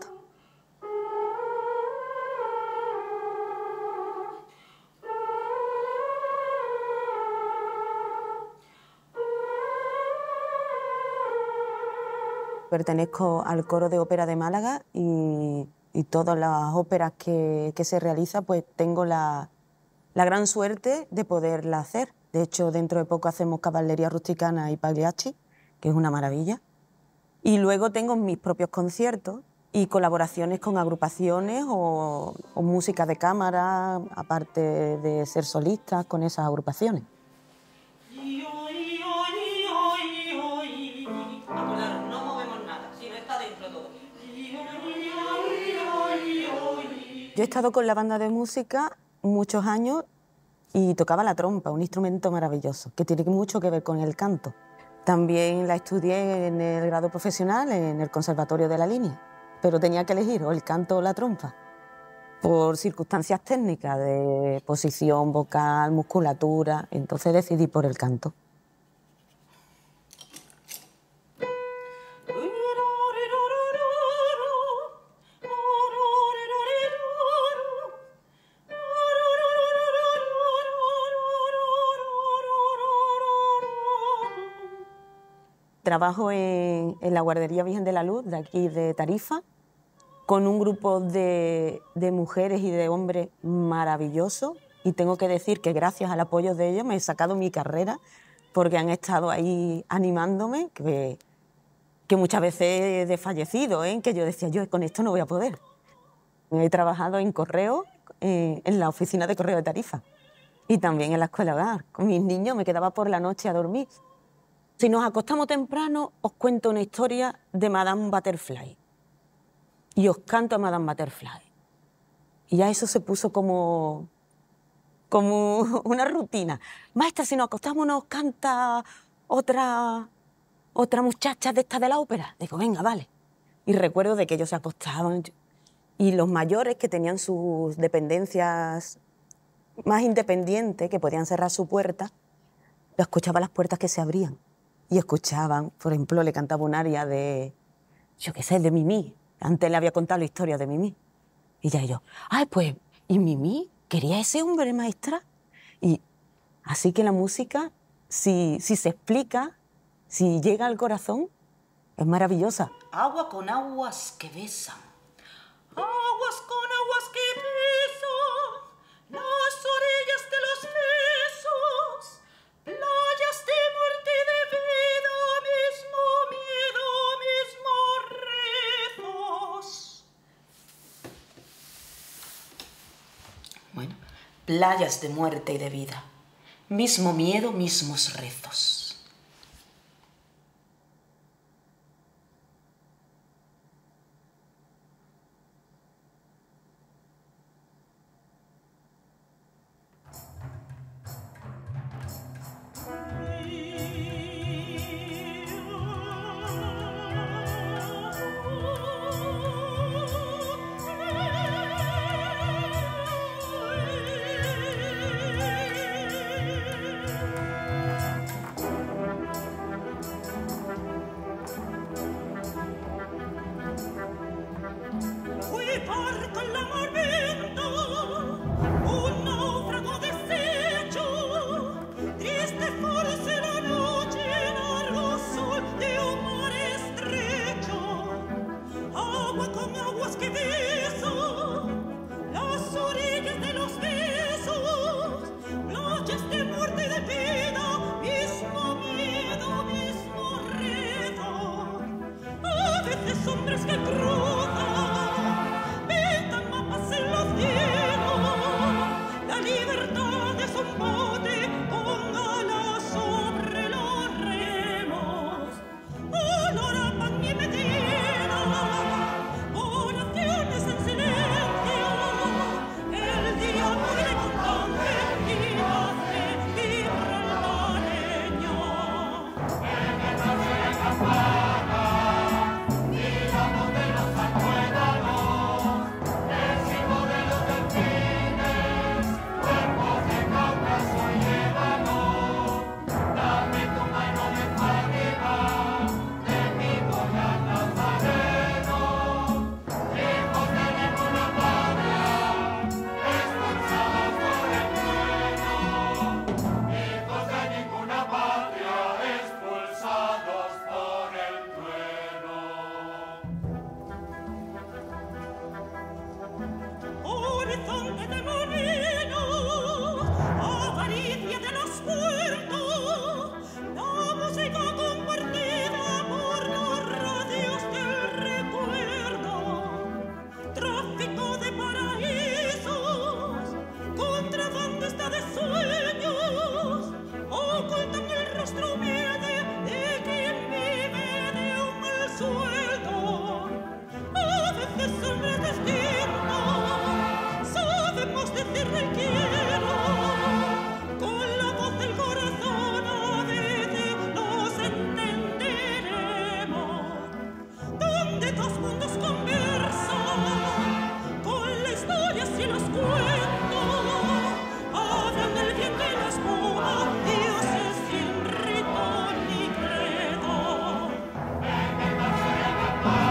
Pertenezco al coro de ópera de Málaga y todas las óperas que se realizan, pues tengo la gran suerte de poderla hacer. De hecho, dentro de poco hacemos Cavalleria Rusticana y Pagliacci, que es una maravilla. Y luego tengo mis propios conciertos y colaboraciones con agrupaciones o música de cámara, aparte de ser solistas con esas agrupaciones. Yo he estado con la banda de música muchos años y tocaba la trompa, un instrumento maravilloso, que tiene mucho que ver con el canto. También la estudié en el grado profesional, en el Conservatorio de la Línea, pero tenía que elegir o el canto o la trompa, por circunstancias técnicas de posición vocal, musculatura, entonces decidí por el canto. trabajo en la Guardería Virgen de la Luz, de aquí de Tarifa, con un grupo de mujeres y de hombres maravilloso, y tengo que decir que gracias al apoyo de ellos me he sacado mi carrera, porque han estado ahí animándome, que muchas veces he desfallecido, que yo decía, yo con esto no voy a poder. He trabajado en correo, en la oficina de correo de Tarifa, y también en la escuela hogar. Con mis niños me quedaba por la noche a dormir. Si nos acostamos temprano, os cuento una historia de Madame Butterfly. Y os canto a Madame Butterfly. Y ya eso se puso como una rutina. Maestra, si nos acostamos, nos canta otra muchacha de esta de la ópera. Digo, venga, vale. Y recuerdo de que ellos se acostaban. Y los mayores que tenían sus dependencias más independientes, que podían cerrar su puerta, yo escuchaba las puertas que se abrían. Y escuchaban, por ejemplo, le cantaba un aria de, yo qué sé, de Mimí. Antes le había contado la historia de Mimí. Y ya yo, ay, pues, ¿y Mimí quería ese hombre, maestra? Y así que la música, si se explica, si llega al corazón, es maravillosa. Agua con aguas que besan, aguas con aguas que besan, las orillas de los besos, playas de muerte y de vida, mismo miedo, mismos rezos. Bueno, playas de muerte y de vida, mismo miedo, mismos rezos.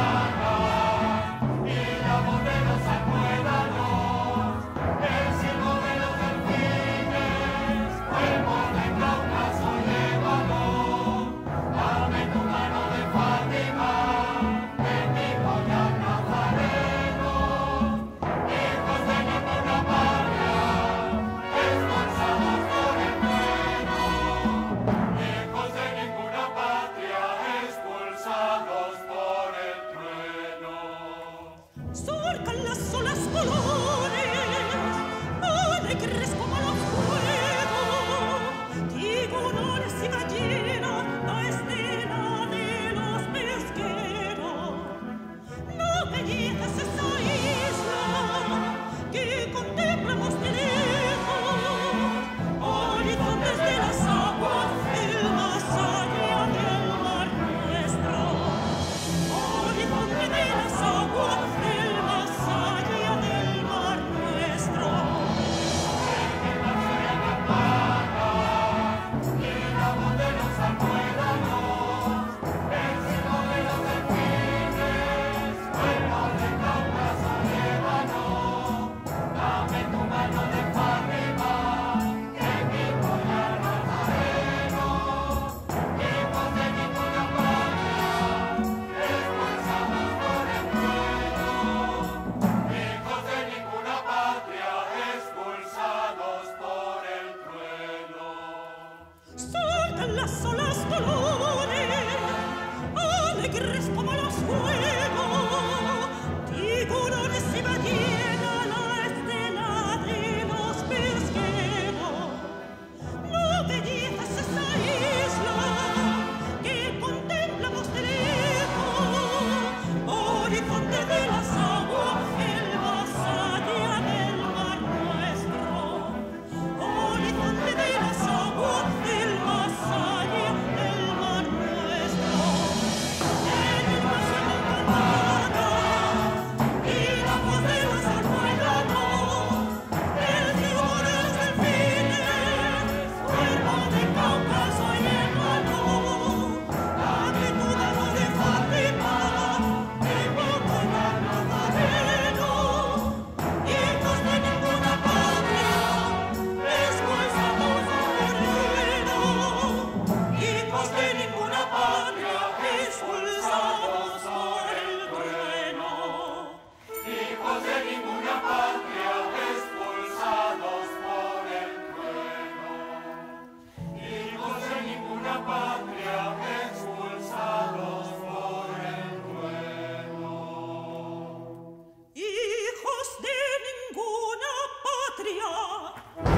El cielo alegres como los fuegos, tiburones y ballenas, la estela de los pesqueros. No belleza es esa isla que contemplamos de lejos, horizontes de las aguas, el más allá del mar nuestro. Horizonte de las aguas, el más allá del mar nuestro. Y la voz de los almuédanos, el silbo de los delfines, cuerpo de Cáucaso llévano, dame tu mano de Fátima, que mi collar nazareno, hijos de ninguna patria, expulsados por el trueno, hijos de ninguna patria, expulsados por el trueno. Saltan las olas colores, alegres como los fuegos, tiburones y ballenas, la estela de los pesqueros. No belleza es esa isla que contemplamos de lejos, horizonte de las aguas, el más allá del mar nuestro. Horizonte de las aguas, el más allá del mar nuestro. En el mar se monta y la voz de los almuédanos, el silbo de los delfines, cuerpo de Cáucaso llévano, dame tu mano de Fátima, que mi collar nazareno, hijos de ninguna patria, expulsados por el trueno, hijos de ninguna patria, expulsados por el trueno, hijos de ninguna patria, expulsados por el trueno, hijos de ninguna patria, expulsados por el trueno, hijos de ninguna patria.